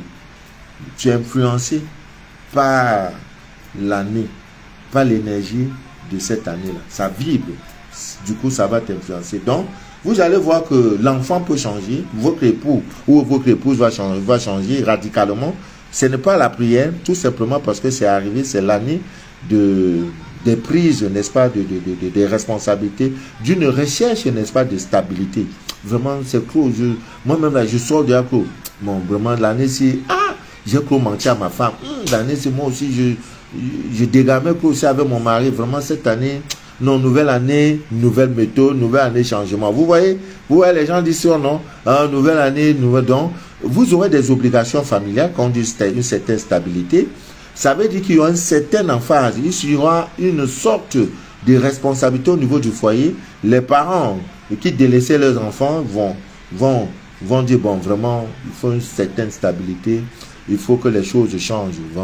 Speaker 1: Tu es influencé par l'année, par l'énergie de cette année-là. Ça vibre. Du coup, ça va t'influencer. Donc, vous allez voir que l'enfant peut changer. Votre époux ou votre épouse va changer, va changer radicalement. Ce n'est pas la prière, tout simplement parce que c'est arrivé, c'est l'année de... des prises, n'est-ce pas, de, de, de, de, de responsabilités, d'une recherche, n'est-ce pas, de stabilité. Vraiment, c'est cool. Moi-même, là, je sors de la cour. Bon, vraiment, l'année-ci, ah, j'ai cru mentir à ma femme. Hum, l'année-ci, moi aussi, je, je dégamais aussi avec mon mari. Vraiment, cette année, non, nouvelle année, nouvelle méthode, nouvelle année, changement. Vous voyez, vous voyez, les gens disent ça, non? Ah, nouvelle année, nouvelle, donc, vous aurez des obligations familiales, quand on dit une certaine stabilité. Ça veut dire qu'il y aura une certaine emphase, il y aura une sorte de responsabilité au niveau du foyer. Les parents qui délaissaient leurs enfants vont, vont, vont dire, bon, vraiment, il faut une certaine stabilité, il faut que les choses changent, vraiment.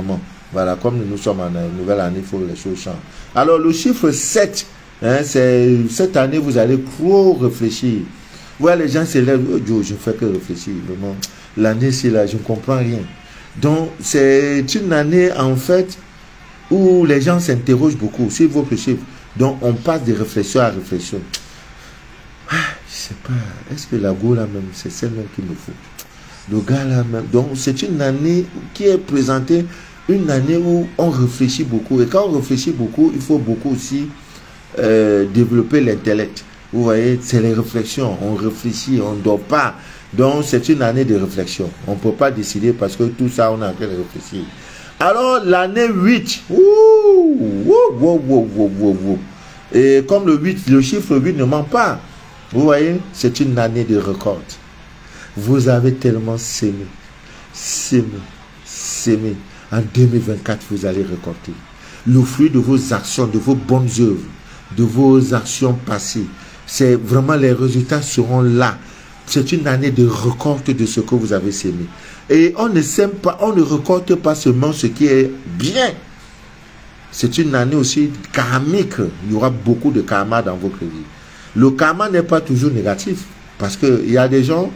Speaker 1: Voilà, comme nous sommes en nouvelle année, il faut que les choses changent. Alors, le chiffre sept, hein, c'est cette année, vous allez trop réfléchir. Voilà, les gens se lèvent, oh, Dieu, je ne fais que réfléchir. L'année, c'est là, je ne comprends rien. Donc, c'est une année, en fait, où les gens s'interrogent beaucoup sur votre chiffre. Donc, on passe de réflexion à réflexion. Ah, je sais pas, est-ce que la go là même, c'est celle-là qu'il me faut? Le gars là même. Donc, c'est une année qui est présentée, une année où on réfléchit beaucoup. Et quand on réfléchit beaucoup, il faut beaucoup aussi euh, développer l'intellect. Vous voyez, c'est les réflexions. On réfléchit, on ne dort pas. Donc, c'est une année de réflexion. On ne peut pas décider parce que tout ça, on a en train de réfléchir. Alors, l'année huit. Ouh, ouh, ouh, ouh, ouh, ouh, ouh. Et comme le huit, le chiffre huit ne ment pas. Vous voyez, c'est une année de récolte. Vous avez tellement sémé, sémé, sémé. En deux mille vingt-quatre, vous allez récolter le fruit de vos actions, de vos bonnes œuvres, de vos actions passées. C'est vraiment, les résultats seront là. C'est une année de récolte de ce que vous avez sémé. Et on ne sème pas, on ne récolte pas seulement ce qui est bien. C'est une année aussi karmique. Il y aura beaucoup de karma dans votre vie. Le karma n'est pas toujours négatif. Parce qu'il y a des gens,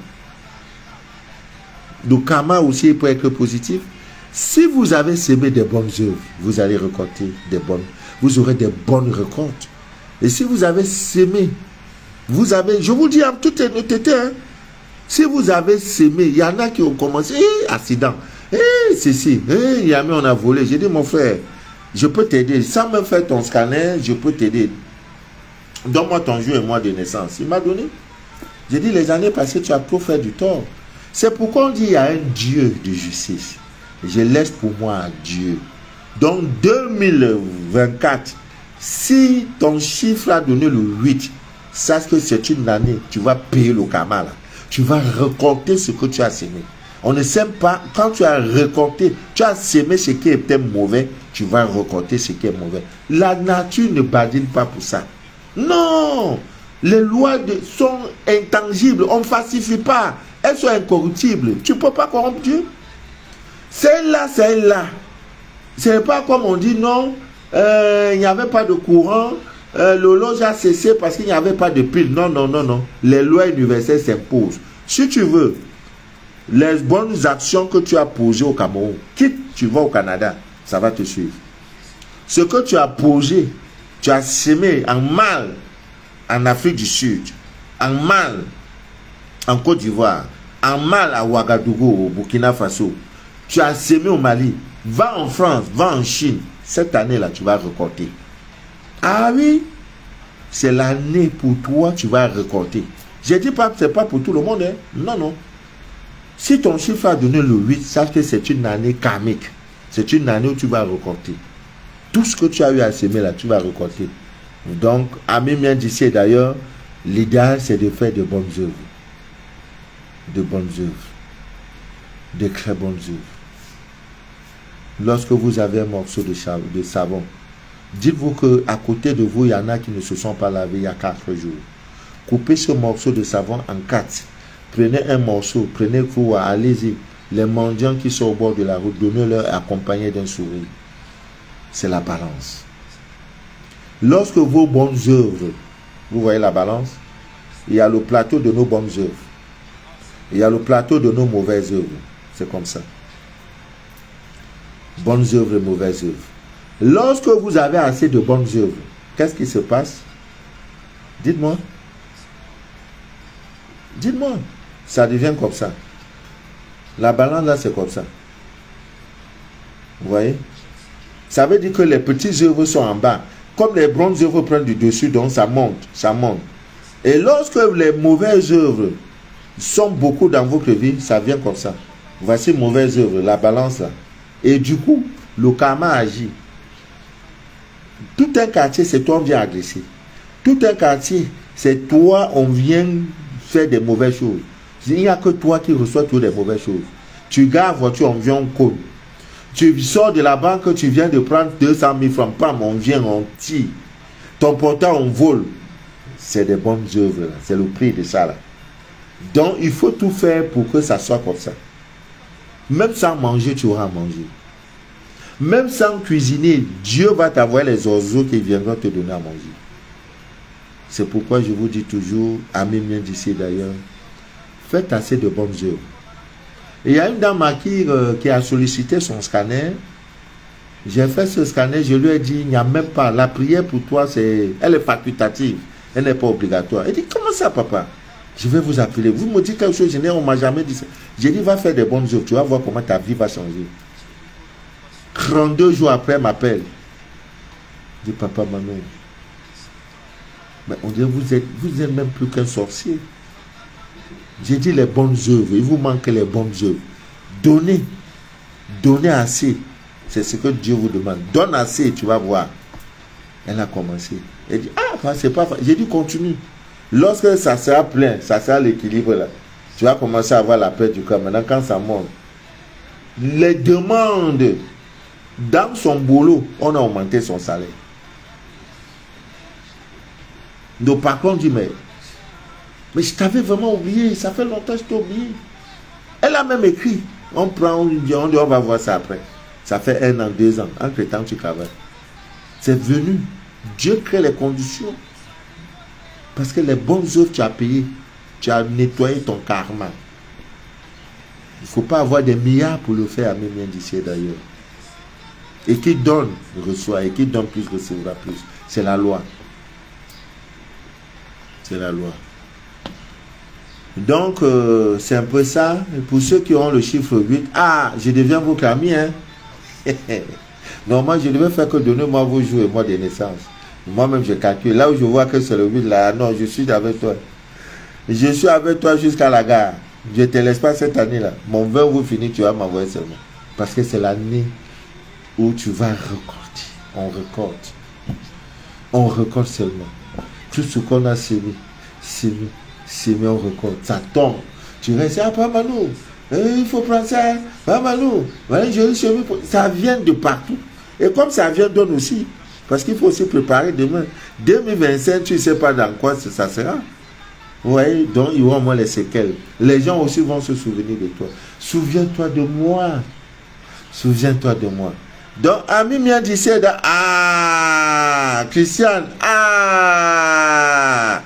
Speaker 1: le karma aussi peut être positif. Si vous avez sémé des bonnes œuvres, vous allez récolter des bonnes, vous aurez des bonnes récoltes. Et si vous avez sémé, vous avez, je vous dis en toute honnêteté, hein, si vous avez sémé, il y en a qui ont commencé, eh, accident, eh, ceci, eh, Yami, on a volé. J'ai dit, mon frère, je peux t'aider. Sans me faire ton scanner, je peux t'aider. Donne-moi ton jour et mois de naissance. Il m'a donné. J'ai dit, les années passées, tu as trop fait du tort. C'est pourquoi on dit, il y a un Dieu de justice. Je laisse pour moi à Dieu. Donc, deux mille vingt-quatre, si ton chiffre a donné le huit, sache que c'est une année, tu vas payer le karma là. Tu vas récolter ce que tu as sémé. On ne sème pas, quand tu as récolté, tu as sémé ce qui était mauvais, tu vas récolter ce qui est mauvais. La nature ne badine pas pour ça. Non! Les lois de, sont intangibles, on ne falsifie pas. Elles sont incorruptibles. Tu ne peux pas corrompre Dieu. Celle-là, celle-là. Ce n'est pas comme on dit, non, euh, il n'y avait pas de courant, euh, l'horloge a cessé parce qu'il n'y avait pas de pile. Non, non, non, non. Les lois universelles s'imposent. Si tu veux, les bonnes actions que tu as posées au Cameroun, quitte, tu vas au Canada, ça va te suivre. Ce que tu as posé, tu as sémé en mal en Afrique du Sud, en mal en Côte d'Ivoire, en mal à Ouagadougou, au Burkina Faso, tu as sémé au Mali, va en France, va en Chine, cette année-là, tu vas récolter. Ah oui, c'est l'année pour toi, tu vas récolter. Je ne dis pas que ce n'est pas pour tout le monde, hein. Non, non. Si ton chiffre a donné le huit, sache que c'est une année karmique. C'est une année où tu vas récolter. Tout ce que tu as eu à s'aimer là, tu vas récolter. Donc, Ami Mien d'ici d'ailleurs, l'idéal c'est de faire de bonnes œuvres. De bonnes œuvres. De très bonnes œuvres. Lorsque vous avez un morceau de, de savon, dites-vous qu'à côté de vous, il y en a qui ne se sont pas lavés il y a quatre jours. Coupez ce morceau de savon en quatre. Prenez un morceau, prenez-vous, allez-y. Les mendiants qui sont au bord de la route, donnez-leur accompagné d'un sourire. C'est la balance. Lorsque vos bonnes œuvres, vous voyez la balance, il y a le plateau de nos bonnes œuvres. Il y a le plateau de nos mauvaises œuvres. C'est comme ça. Bonnes œuvres et mauvaises œuvres. Lorsque vous avez assez de bonnes œuvres, qu'est-ce qui se passe? Dites-moi. Dites-moi. Ça devient comme ça. La balance là, c'est comme ça. Vous voyez? Ça veut dire que les petites œuvres sont en bas. Comme les bonnes œuvres prennent du dessus, donc ça monte, ça monte. Et lorsque les mauvaises œuvres sont beaucoup dans votre vie, ça vient comme ça. Voici mauvaises œuvres, la balance là. Et du coup, le karma agit. Tout un quartier, c'est toi on vient agresser. Tout un quartier, c'est toi on vient faire des mauvaises choses. Il n'y a que toi qui reçois toutes les mauvaises choses. Tu gares voiture, on vient, on colle. Tu sors de la banque, tu viens de prendre deux cent mille francs, pam, on vient, on tire. Ton portable, on vole. C'est des bonnes œuvres, c'est le prix de ça là. Donc, il faut tout faire pour que ça soit comme ça. Même sans manger, tu auras à manger. Même sans cuisiner, Dieu va t'envoyer les oiseaux qui viendront te donner à manger. C'est pourquoi je vous dis toujours, amis miens d'ici d'ailleurs, faites assez de bonnes œuvres. Il y a une dame qui, euh, qui a sollicité son scanner. J'ai fait ce scanner, je lui ai dit, il n'y a même pas, la prière pour toi, c'est, elle est facultative, elle n'est pas obligatoire. Elle dit, comment ça papa? Je vais vous appeler. Vous me dites quelque chose, je n'ai, on ne m'a jamais dit ça. J'ai dit, va faire des bonnes œuvres, tu vas voir comment ta vie va changer. trente-deux jours après, elle m'appelle. Je dis, papa, maman, mais on dirait, vous êtes, vous êtes même plus qu'un sorcier. J'ai dit les bonnes œuvres, il vous manque les bonnes œuvres. Donnez, donnez assez. C'est ce que Dieu vous demande. Donne assez, tu vas voir. Elle a commencé. Elle dit, ah, c'est pas facile. J'ai dit, continue. Lorsque ça sera plein, ça sera l'équilibre là. Tu vas commencer à avoir la paix du cœur. Maintenant, quand ça monte, les demandes dans son boulot, on a augmenté son salaire. Donc, par contre, dit, mais, mais je t'avais vraiment oublié. Ça fait longtemps que je t'ai oublié. Elle a même écrit. On prend, on dit, on va voir ça après. Ça fait un an, deux ans. Entre temps, tu travailles. C'est venu. Dieu crée les conditions. Parce que les bonnes œuvres, tu as payé. Tu as nettoyé ton karma. Il ne faut pas avoir des milliards pour le faire, même bien d'ici d'ailleurs. Et qui donne, reçoit. Et qui donne plus, recevra plus. C'est la loi. C'est la loi. Donc, euh, c'est un peu ça. Et pour ceux qui ont le chiffre huit, ah, je deviens votre ami, hein. Non, moi, je ne vais faire que donner moi vos jours et moi des naissances. Moi-même, je calcule. Là où je vois que c'est le huit, là, non, je suis avec toi. Je suis avec toi jusqu'à la gare. Je ne te laisse pas cette année-là. Mon vingt vous finit, tu vas m'envoyer seulement. Parce que c'est l'année où tu vas récolter. On récolte. On récolte seulement. Tout ce qu'on a sémé, sémé, sémé, on récolte. Ça tombe. Tu restes, ah, pas Malou. Il faut prendre ça. Pas Malou. Voilà, je sémé. Ça vient de partout. Et comme ça vient, donne aussi. Parce qu'il faut aussi préparer demain. deux mille vingt-cinq, tu ne sais pas dans quoi ça sera. Oui, donc il y aura au moins les séquelles. Les gens aussi vont se souvenir de toi. Souviens-toi de moi. Souviens-toi de moi. Donc, ami mien d'ici, ah, Christiane, ah,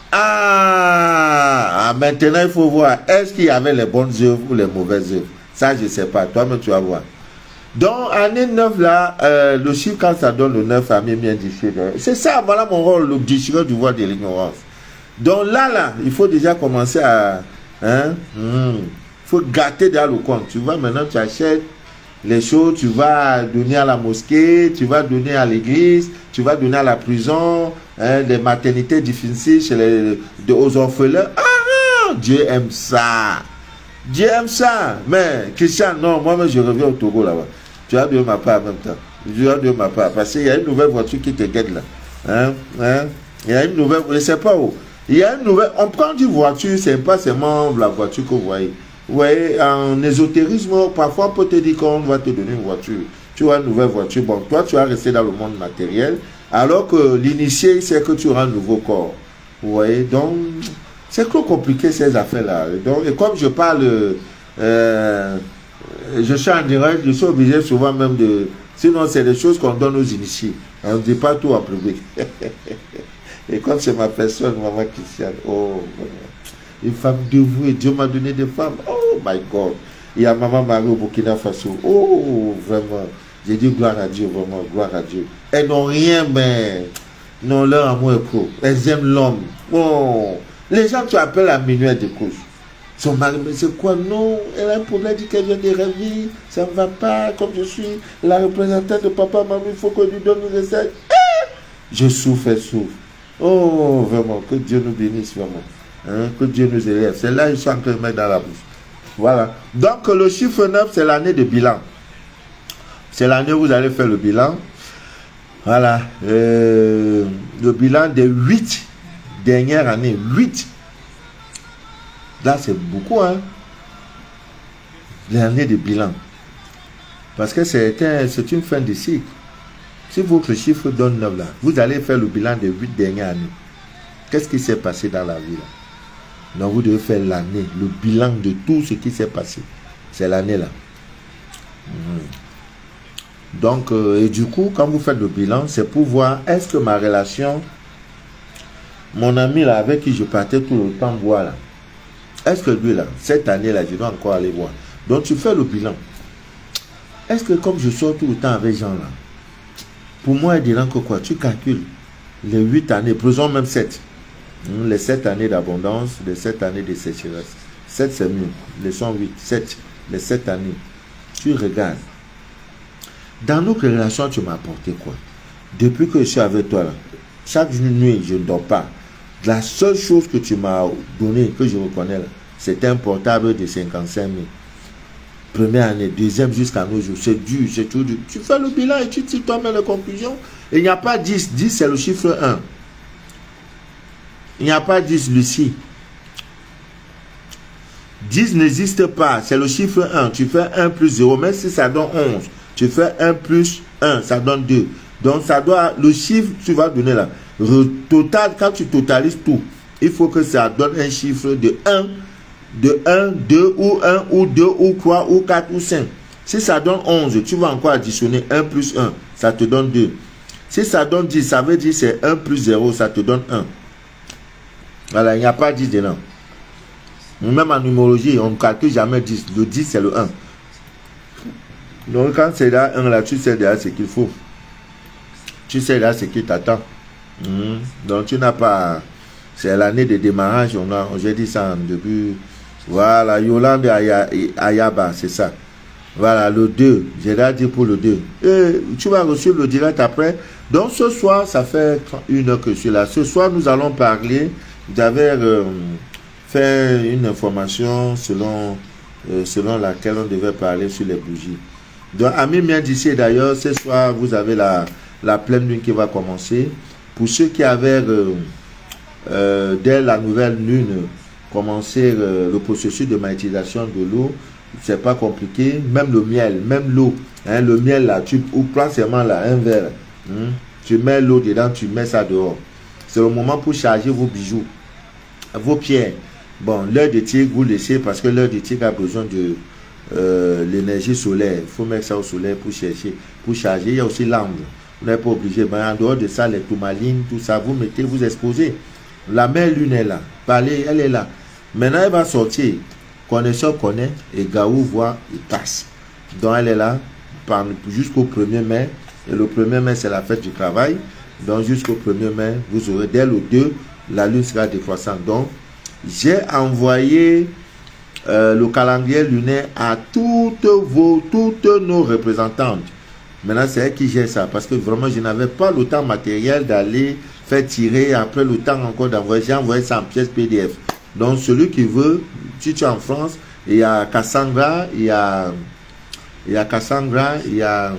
Speaker 1: ah, maintenant il faut voir, est-ce qu'il y avait les bonnes œuvres ou les mauvaises œuvres? Ça, je ne sais pas. Toi-même, tu vas voir. Donc, année neuf, là, euh, le chiffre, quand ça donne le neuf, ami mien d'ici, c'est ça, voilà mon rôle, le déchireur du voile de l'ignorance. Donc là, là, il faut déjà commencer à, hein, il faut gâter dans le compte. Tu vois, maintenant, tu achètes les choses, tu vas donner à la mosquée, tu vas donner à l'église, tu vas donner à la prison, hein, les maternités difficiles chez les, de, aux orphelins. Ah, Dieu aime ça. Dieu aime ça. Mais, Christian, non, moi-même, je reviens au Togo là-bas. Tu as donné ma part en même temps. Tu as donné ma part. Parce qu'il y a une nouvelle voiture qui te guette là. Hein, hein, il y a une nouvelle, je ne sais pas où. Il y a une nouvelle, on prend une voiture, c'est pas seulement la voiture que vous voyez. Vous voyez, en ésotérisme, parfois on peut te dire qu'on va te donner une voiture. Tu as une nouvelle voiture, bon, toi tu vas rester dans le monde matériel, alors que l'initié, c'est que tu auras un nouveau corps. Vous voyez, donc, c'est trop compliqué ces affaires-là. Donc, et comme je parle, euh, je suis en direct, je suis obligé souvent même de... Sinon, c'est des choses qu'on donne aux initiés. On ne dit pas tout en public. Et comme c'est ma personne, maman Christiane, oh, une femme dévouée, Dieu m'a donné des femmes, oh my God. Il y a maman Marie au Burkina Faso, oh, vraiment. J'ai dit gloire à Dieu, vraiment, gloire à Dieu. Elles n'ont rien, mais non, leur amour est pro. Elles aiment l'homme. Oh, les gens tu appelles à minuit, elles découchent. Son mari, mais c'est quoi? Non, elle a un problème, dit qu'elle vient de rêver, ça ne va pas, comme je suis la représentante de papa, maman, il faut qu'on lui donne une recette. Je souffre, elle souffre. Oh, vraiment, que Dieu nous bénisse, vraiment. Hein, que Dieu nous élève. C'est là, ils sont en train de mettre dans la bouche. Voilà. Donc, le chiffre neuf, c'est l'année de bilan. C'est l'année où vous allez faire le bilan. Voilà. Euh, le bilan des huit dernières années. huit. Là, c'est beaucoup, hein. L'année de bilan. Parce que c'est une fin de cycle. Si votre chiffre donne neuf là, vous allez faire le bilan des huit dernières années. Qu'est-ce qui s'est passé dans la vie là? Donc vous devez faire l'année, le bilan de tout ce qui s'est passé. C'est l'année là. Mmh. Donc, euh, et du coup, quand vous faites le bilan, c'est pour voir est-ce que ma relation, mon ami là, avec qui je partais tout le temps voir là, est-ce que lui là, cette année là, je dois encore aller voir. Donc, tu fais le bilan. Est-ce que comme je sors tout le temps avec Jean là, pour moi, il dirait que quoi, tu calcules les huit années, prenons même sept. Les sept années d'abondance, les sept années de sécheresse. sept c'est mieux, les cent huit, sept, les sept années. Tu regardes. Dans notre relation, tu m'as apporté quoi? Depuis que je suis avec toi là, chaque nuit, je ne dors pas. La seule chose que tu m'as donné, que je reconnais là, c'est un portable de cinquante-cinq mille. Première année, deuxième jusqu'à nos jours, c'est dur, c'est tout dur. Tu fais le bilan et tu tires toi-même les conclusions. Il n'y a pas dix, dix c'est le chiffre un. Il n'y a pas dix, Lucie. dix n'existe pas, c'est le chiffre un. Tu fais un plus zéro, même si ça donne onze. Tu fais un plus un, ça donne deux. Donc ça doit, le chiffre que tu vas donner là, le total, quand tu totalises tout, il faut que ça donne un chiffre de un, de un, deux, ou un, ou deux, ou trois, ou quatre, ou cinq. Si ça donne onze, tu vas encore additionner un plus un, ça te donne deux. Si ça donne dix, ça veut dire c'est un plus zéro, ça te donne un. Voilà, il n'y a pas dix dedans. Même en numérologie, on ne calcule jamais dix. Le dix, c'est le un. Donc, quand c'est là un, là, tu sais déjà ce qu'il faut. Tu sais là ce qui t'attend. Mmh. Donc, tu n'as pas... C'est l'année de démarrage. On a, j'ai dit ça en début. Voilà, Yolande Ayaba, c'est ça. Voilà, le deux. J'ai déjà dit pour le deux. Et tu vas reçu le direct après. Donc, ce soir, ça fait une heure que je suis là. Ce soir, nous allons parler... J'avais euh, fait une information selon, euh, selon laquelle on devait parler sur les bougies. Donc, amis bien d'ici, d'ailleurs, ce soir, vous avez la, la pleine lune qui va commencer. Pour ceux qui avaient, euh, euh, dès la nouvelle lune, commencé euh, le processus de magnétisation de l'eau, c'est pas compliqué. Même le miel, même l'eau, hein, le miel là, tu prends seulement là, un verre, hein, tu mets l'eau dedans, tu mets ça dehors. C'est le moment pour charger vos bijoux, vos pierres. Bon, l'heure de tigre, vous laissez parce que l'heure de tigre a besoin de euh, l'énergie solaire. Il faut mettre ça au soleil pour chercher, pour charger. Il y a aussi l'angle. Vous n'êtes pas obligé. Mais en dehors de ça, les tourmalines, tout ça, vous mettez, vous exposez. La mère lune est là. Parlez, elle est là. Maintenant, elle va sortir. Connaisseur connaît et Gaou voit, il passe. Donc, elle est là jusqu'au premier mai. Et le premier mai, c'est la fête du travail. Donc, jusqu'au premier mai, vous aurez, dès le deux, la lune sera décroissante. Donc, j'ai envoyé euh, le calendrier lunaire à toutes vos, toutes nos représentantes. Maintenant, c'est elle qui gère ça. Parce que vraiment, je n'avais pas le temps matériel d'aller faire tirer. Après le temps encore d'envoyer, j'ai envoyé ça en pièce P D F. Donc, celui qui veut, si tu es en France, il y a Cassandra, il y a, il y a Cassandra, il y a,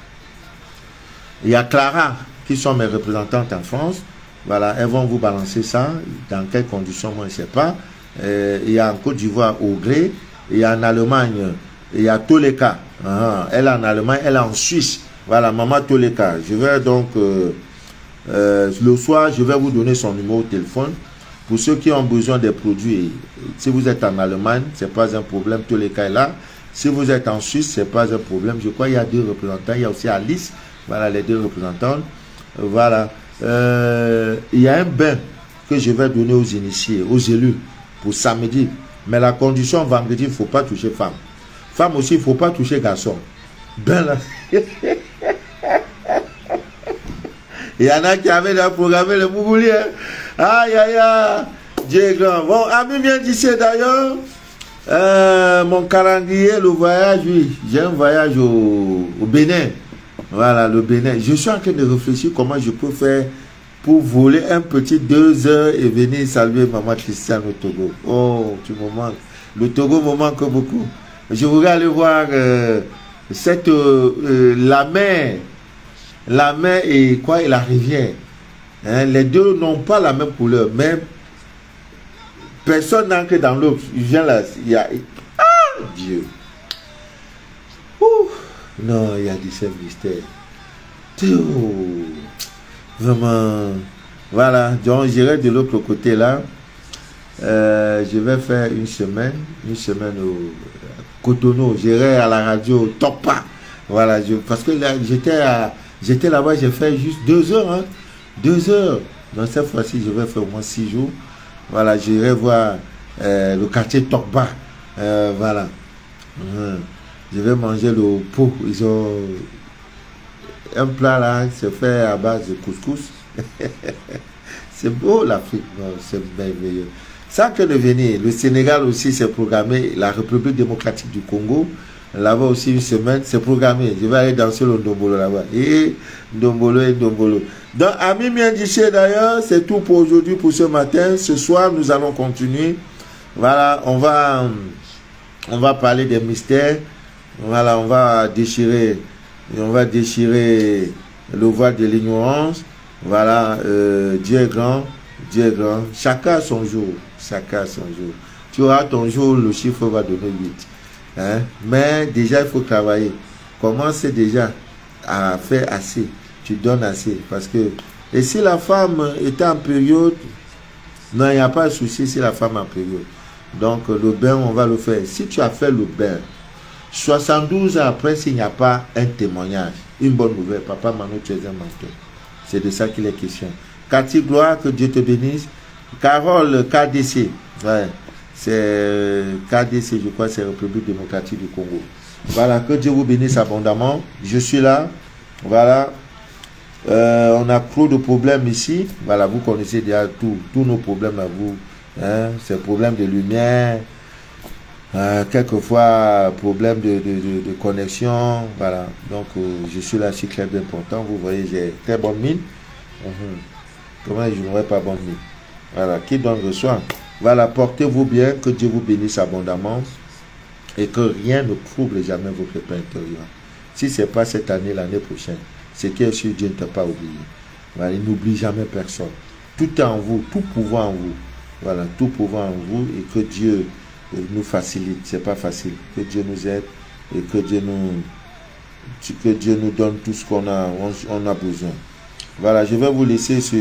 Speaker 1: il y a Clara, qui sont mes représentantes en France. Voilà, elles vont vous balancer ça. Dans quelles conditions, moi, je ne sais pas. Euh, il y a en Côte d'Ivoire, au gré. Il y a en Allemagne, il y a Toleka. Ah, elle est en Allemagne, elle est en Suisse. Voilà, maman Toleka. Je vais donc, euh, euh, le soir, je vais vous donner son numéro de téléphone. Pour ceux qui ont besoin des produits, si vous êtes en Allemagne, ce n'est pas un problème. Toleka est là. Si vous êtes en Suisse, ce n'est pas un problème. Je crois qu'il y a deux représentants. Il y a aussi Alice. Voilà, les deux représentants. Voilà. Euh, il y a un bain que je vais donner aux initiés, aux élus, pour samedi. Mais la condition, vendredi, il ne faut pas toucher femme. Femme aussi, il ne faut pas toucher garçon. Ben là. Il y en a qui avaient déjà programmé le boubouli. Hein? Aïe, aïe, aïe. Dieu est grand. Bon, ami bien d'ici d'ailleurs. Euh, mon calendrier, le voyage, oui. J'ai un voyage au, au Bénin. Voilà, le Bénin. Je suis en train de réfléchir comment je peux faire pour voler un petit deux heures et venir saluer maman Christiane au Togo. Oh, tu me manques. Le Togo me manque beaucoup. Je voudrais aller voir euh, cette, euh, euh, la mer. La mer et quoi, et la rivière. Hein, les deux n'ont pas la même couleur, mais personne n'entre dans l'autre. Il vient là, il y a... Ah, Dieu. Ouh. Non, il y a dix-sept mystères. Oh, vraiment. Voilà, donc j'irai de l'autre côté là. Euh, je vais faire une semaine, une semaine au Cotonou. J'irai à la radio Topa. Voilà, je, parce que là, j'étais j'étais là-bas, j'ai fait juste deux heures. Hein, deux heures. Donc cette fois-ci, je vais faire au moins six jours. Voilà, j'irai voir euh, le quartier Tokba. Euh, voilà. Mmh. Je vais manger le pot. Ils ont un plat là, c'est fait à base de couscous. C'est beau l'Afrique, c'est merveilleux. Sans que de venir, le Sénégal aussi s'est programmé, la République démocratique du Congo, là-bas aussi une semaine, c'est programmé. Je vais aller danser le Ndombolo là-bas. Et Ndombolo et Ndombolo. Donc, Ami Miendiché d'ailleurs, c'est tout pour aujourd'hui, pour ce matin. Ce soir, nous allons continuer. Voilà, on va, on va parler des mystères. Voilà, on va déchirer, on va déchirer le voile de l'ignorance. Voilà, euh, Dieu est grand, Dieu est grand. Chacun a son jour, chacun a son jour. Tu auras ton jour, le chiffre va donner huit. Hein? Mais déjà, il faut travailler. Commence déjà à faire assez. Tu donnes assez. Parce que, et si la femme est en période, non, il n'y a pas de souci si la femme est en période. Donc, le bain, on va le faire. Si tu as fait le bain, soixante-douze ans après, s'il n'y a pas un témoignage, une bonne nouvelle, Papa Manu, tu es un menteur. C'est de ça qu'il est question. Cathy Gloire, que Dieu te bénisse. Carole, K D C. Ouais, c'est K D C, je crois, c'est République démocratique du Congo. Voilà, que Dieu vous bénisse abondamment. Je suis là. Voilà. Euh, on a trop de problèmes ici. Voilà, vous connaissez déjà tous nos problèmes à vous. Hein? C'est problème de lumière. Euh, quelquefois, problème de, de, de, de connexion. Voilà. Donc, euh, je suis là, c'est très important. Vous voyez, j'ai très bonne mine. Mm-hmm. Comment je n'aurais pas bonne mine? Voilà. Qui donne reçoit. Voilà. Portez-vous bien. Que Dieu vous bénisse abondamment. Et que rien ne trouble jamais votre paix intérieur. Si ce n'est pas cette année, l'année prochaine, c'est que sur Dieu ne t'a pas oublié. Voilà. Il n'oublie jamais personne. Tout est en vous. Tout pouvoir en vous. Voilà. Tout pouvoir en vous. Et que Dieu nous facilite, c'est pas facile. Que Dieu nous aide et que Dieu nous, que Dieu nous donne tout ce qu'on a, on, on a besoin. Voilà, je vais vous laisser sur,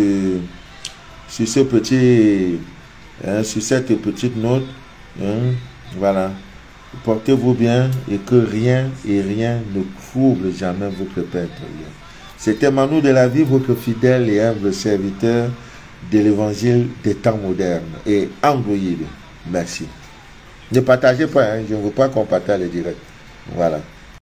Speaker 1: sur ce petit, hein, sur cette petite note. Hein, voilà, portez-vous bien et que rien et rien ne trouble jamais votre paix intérieure. C'était Manu de la vie, votre fidèle et humble serviteur de l'évangile des temps modernes et androïde. Merci. Ne partagez pas, hein, je ne veux pas qu'on partage les directs. Voilà.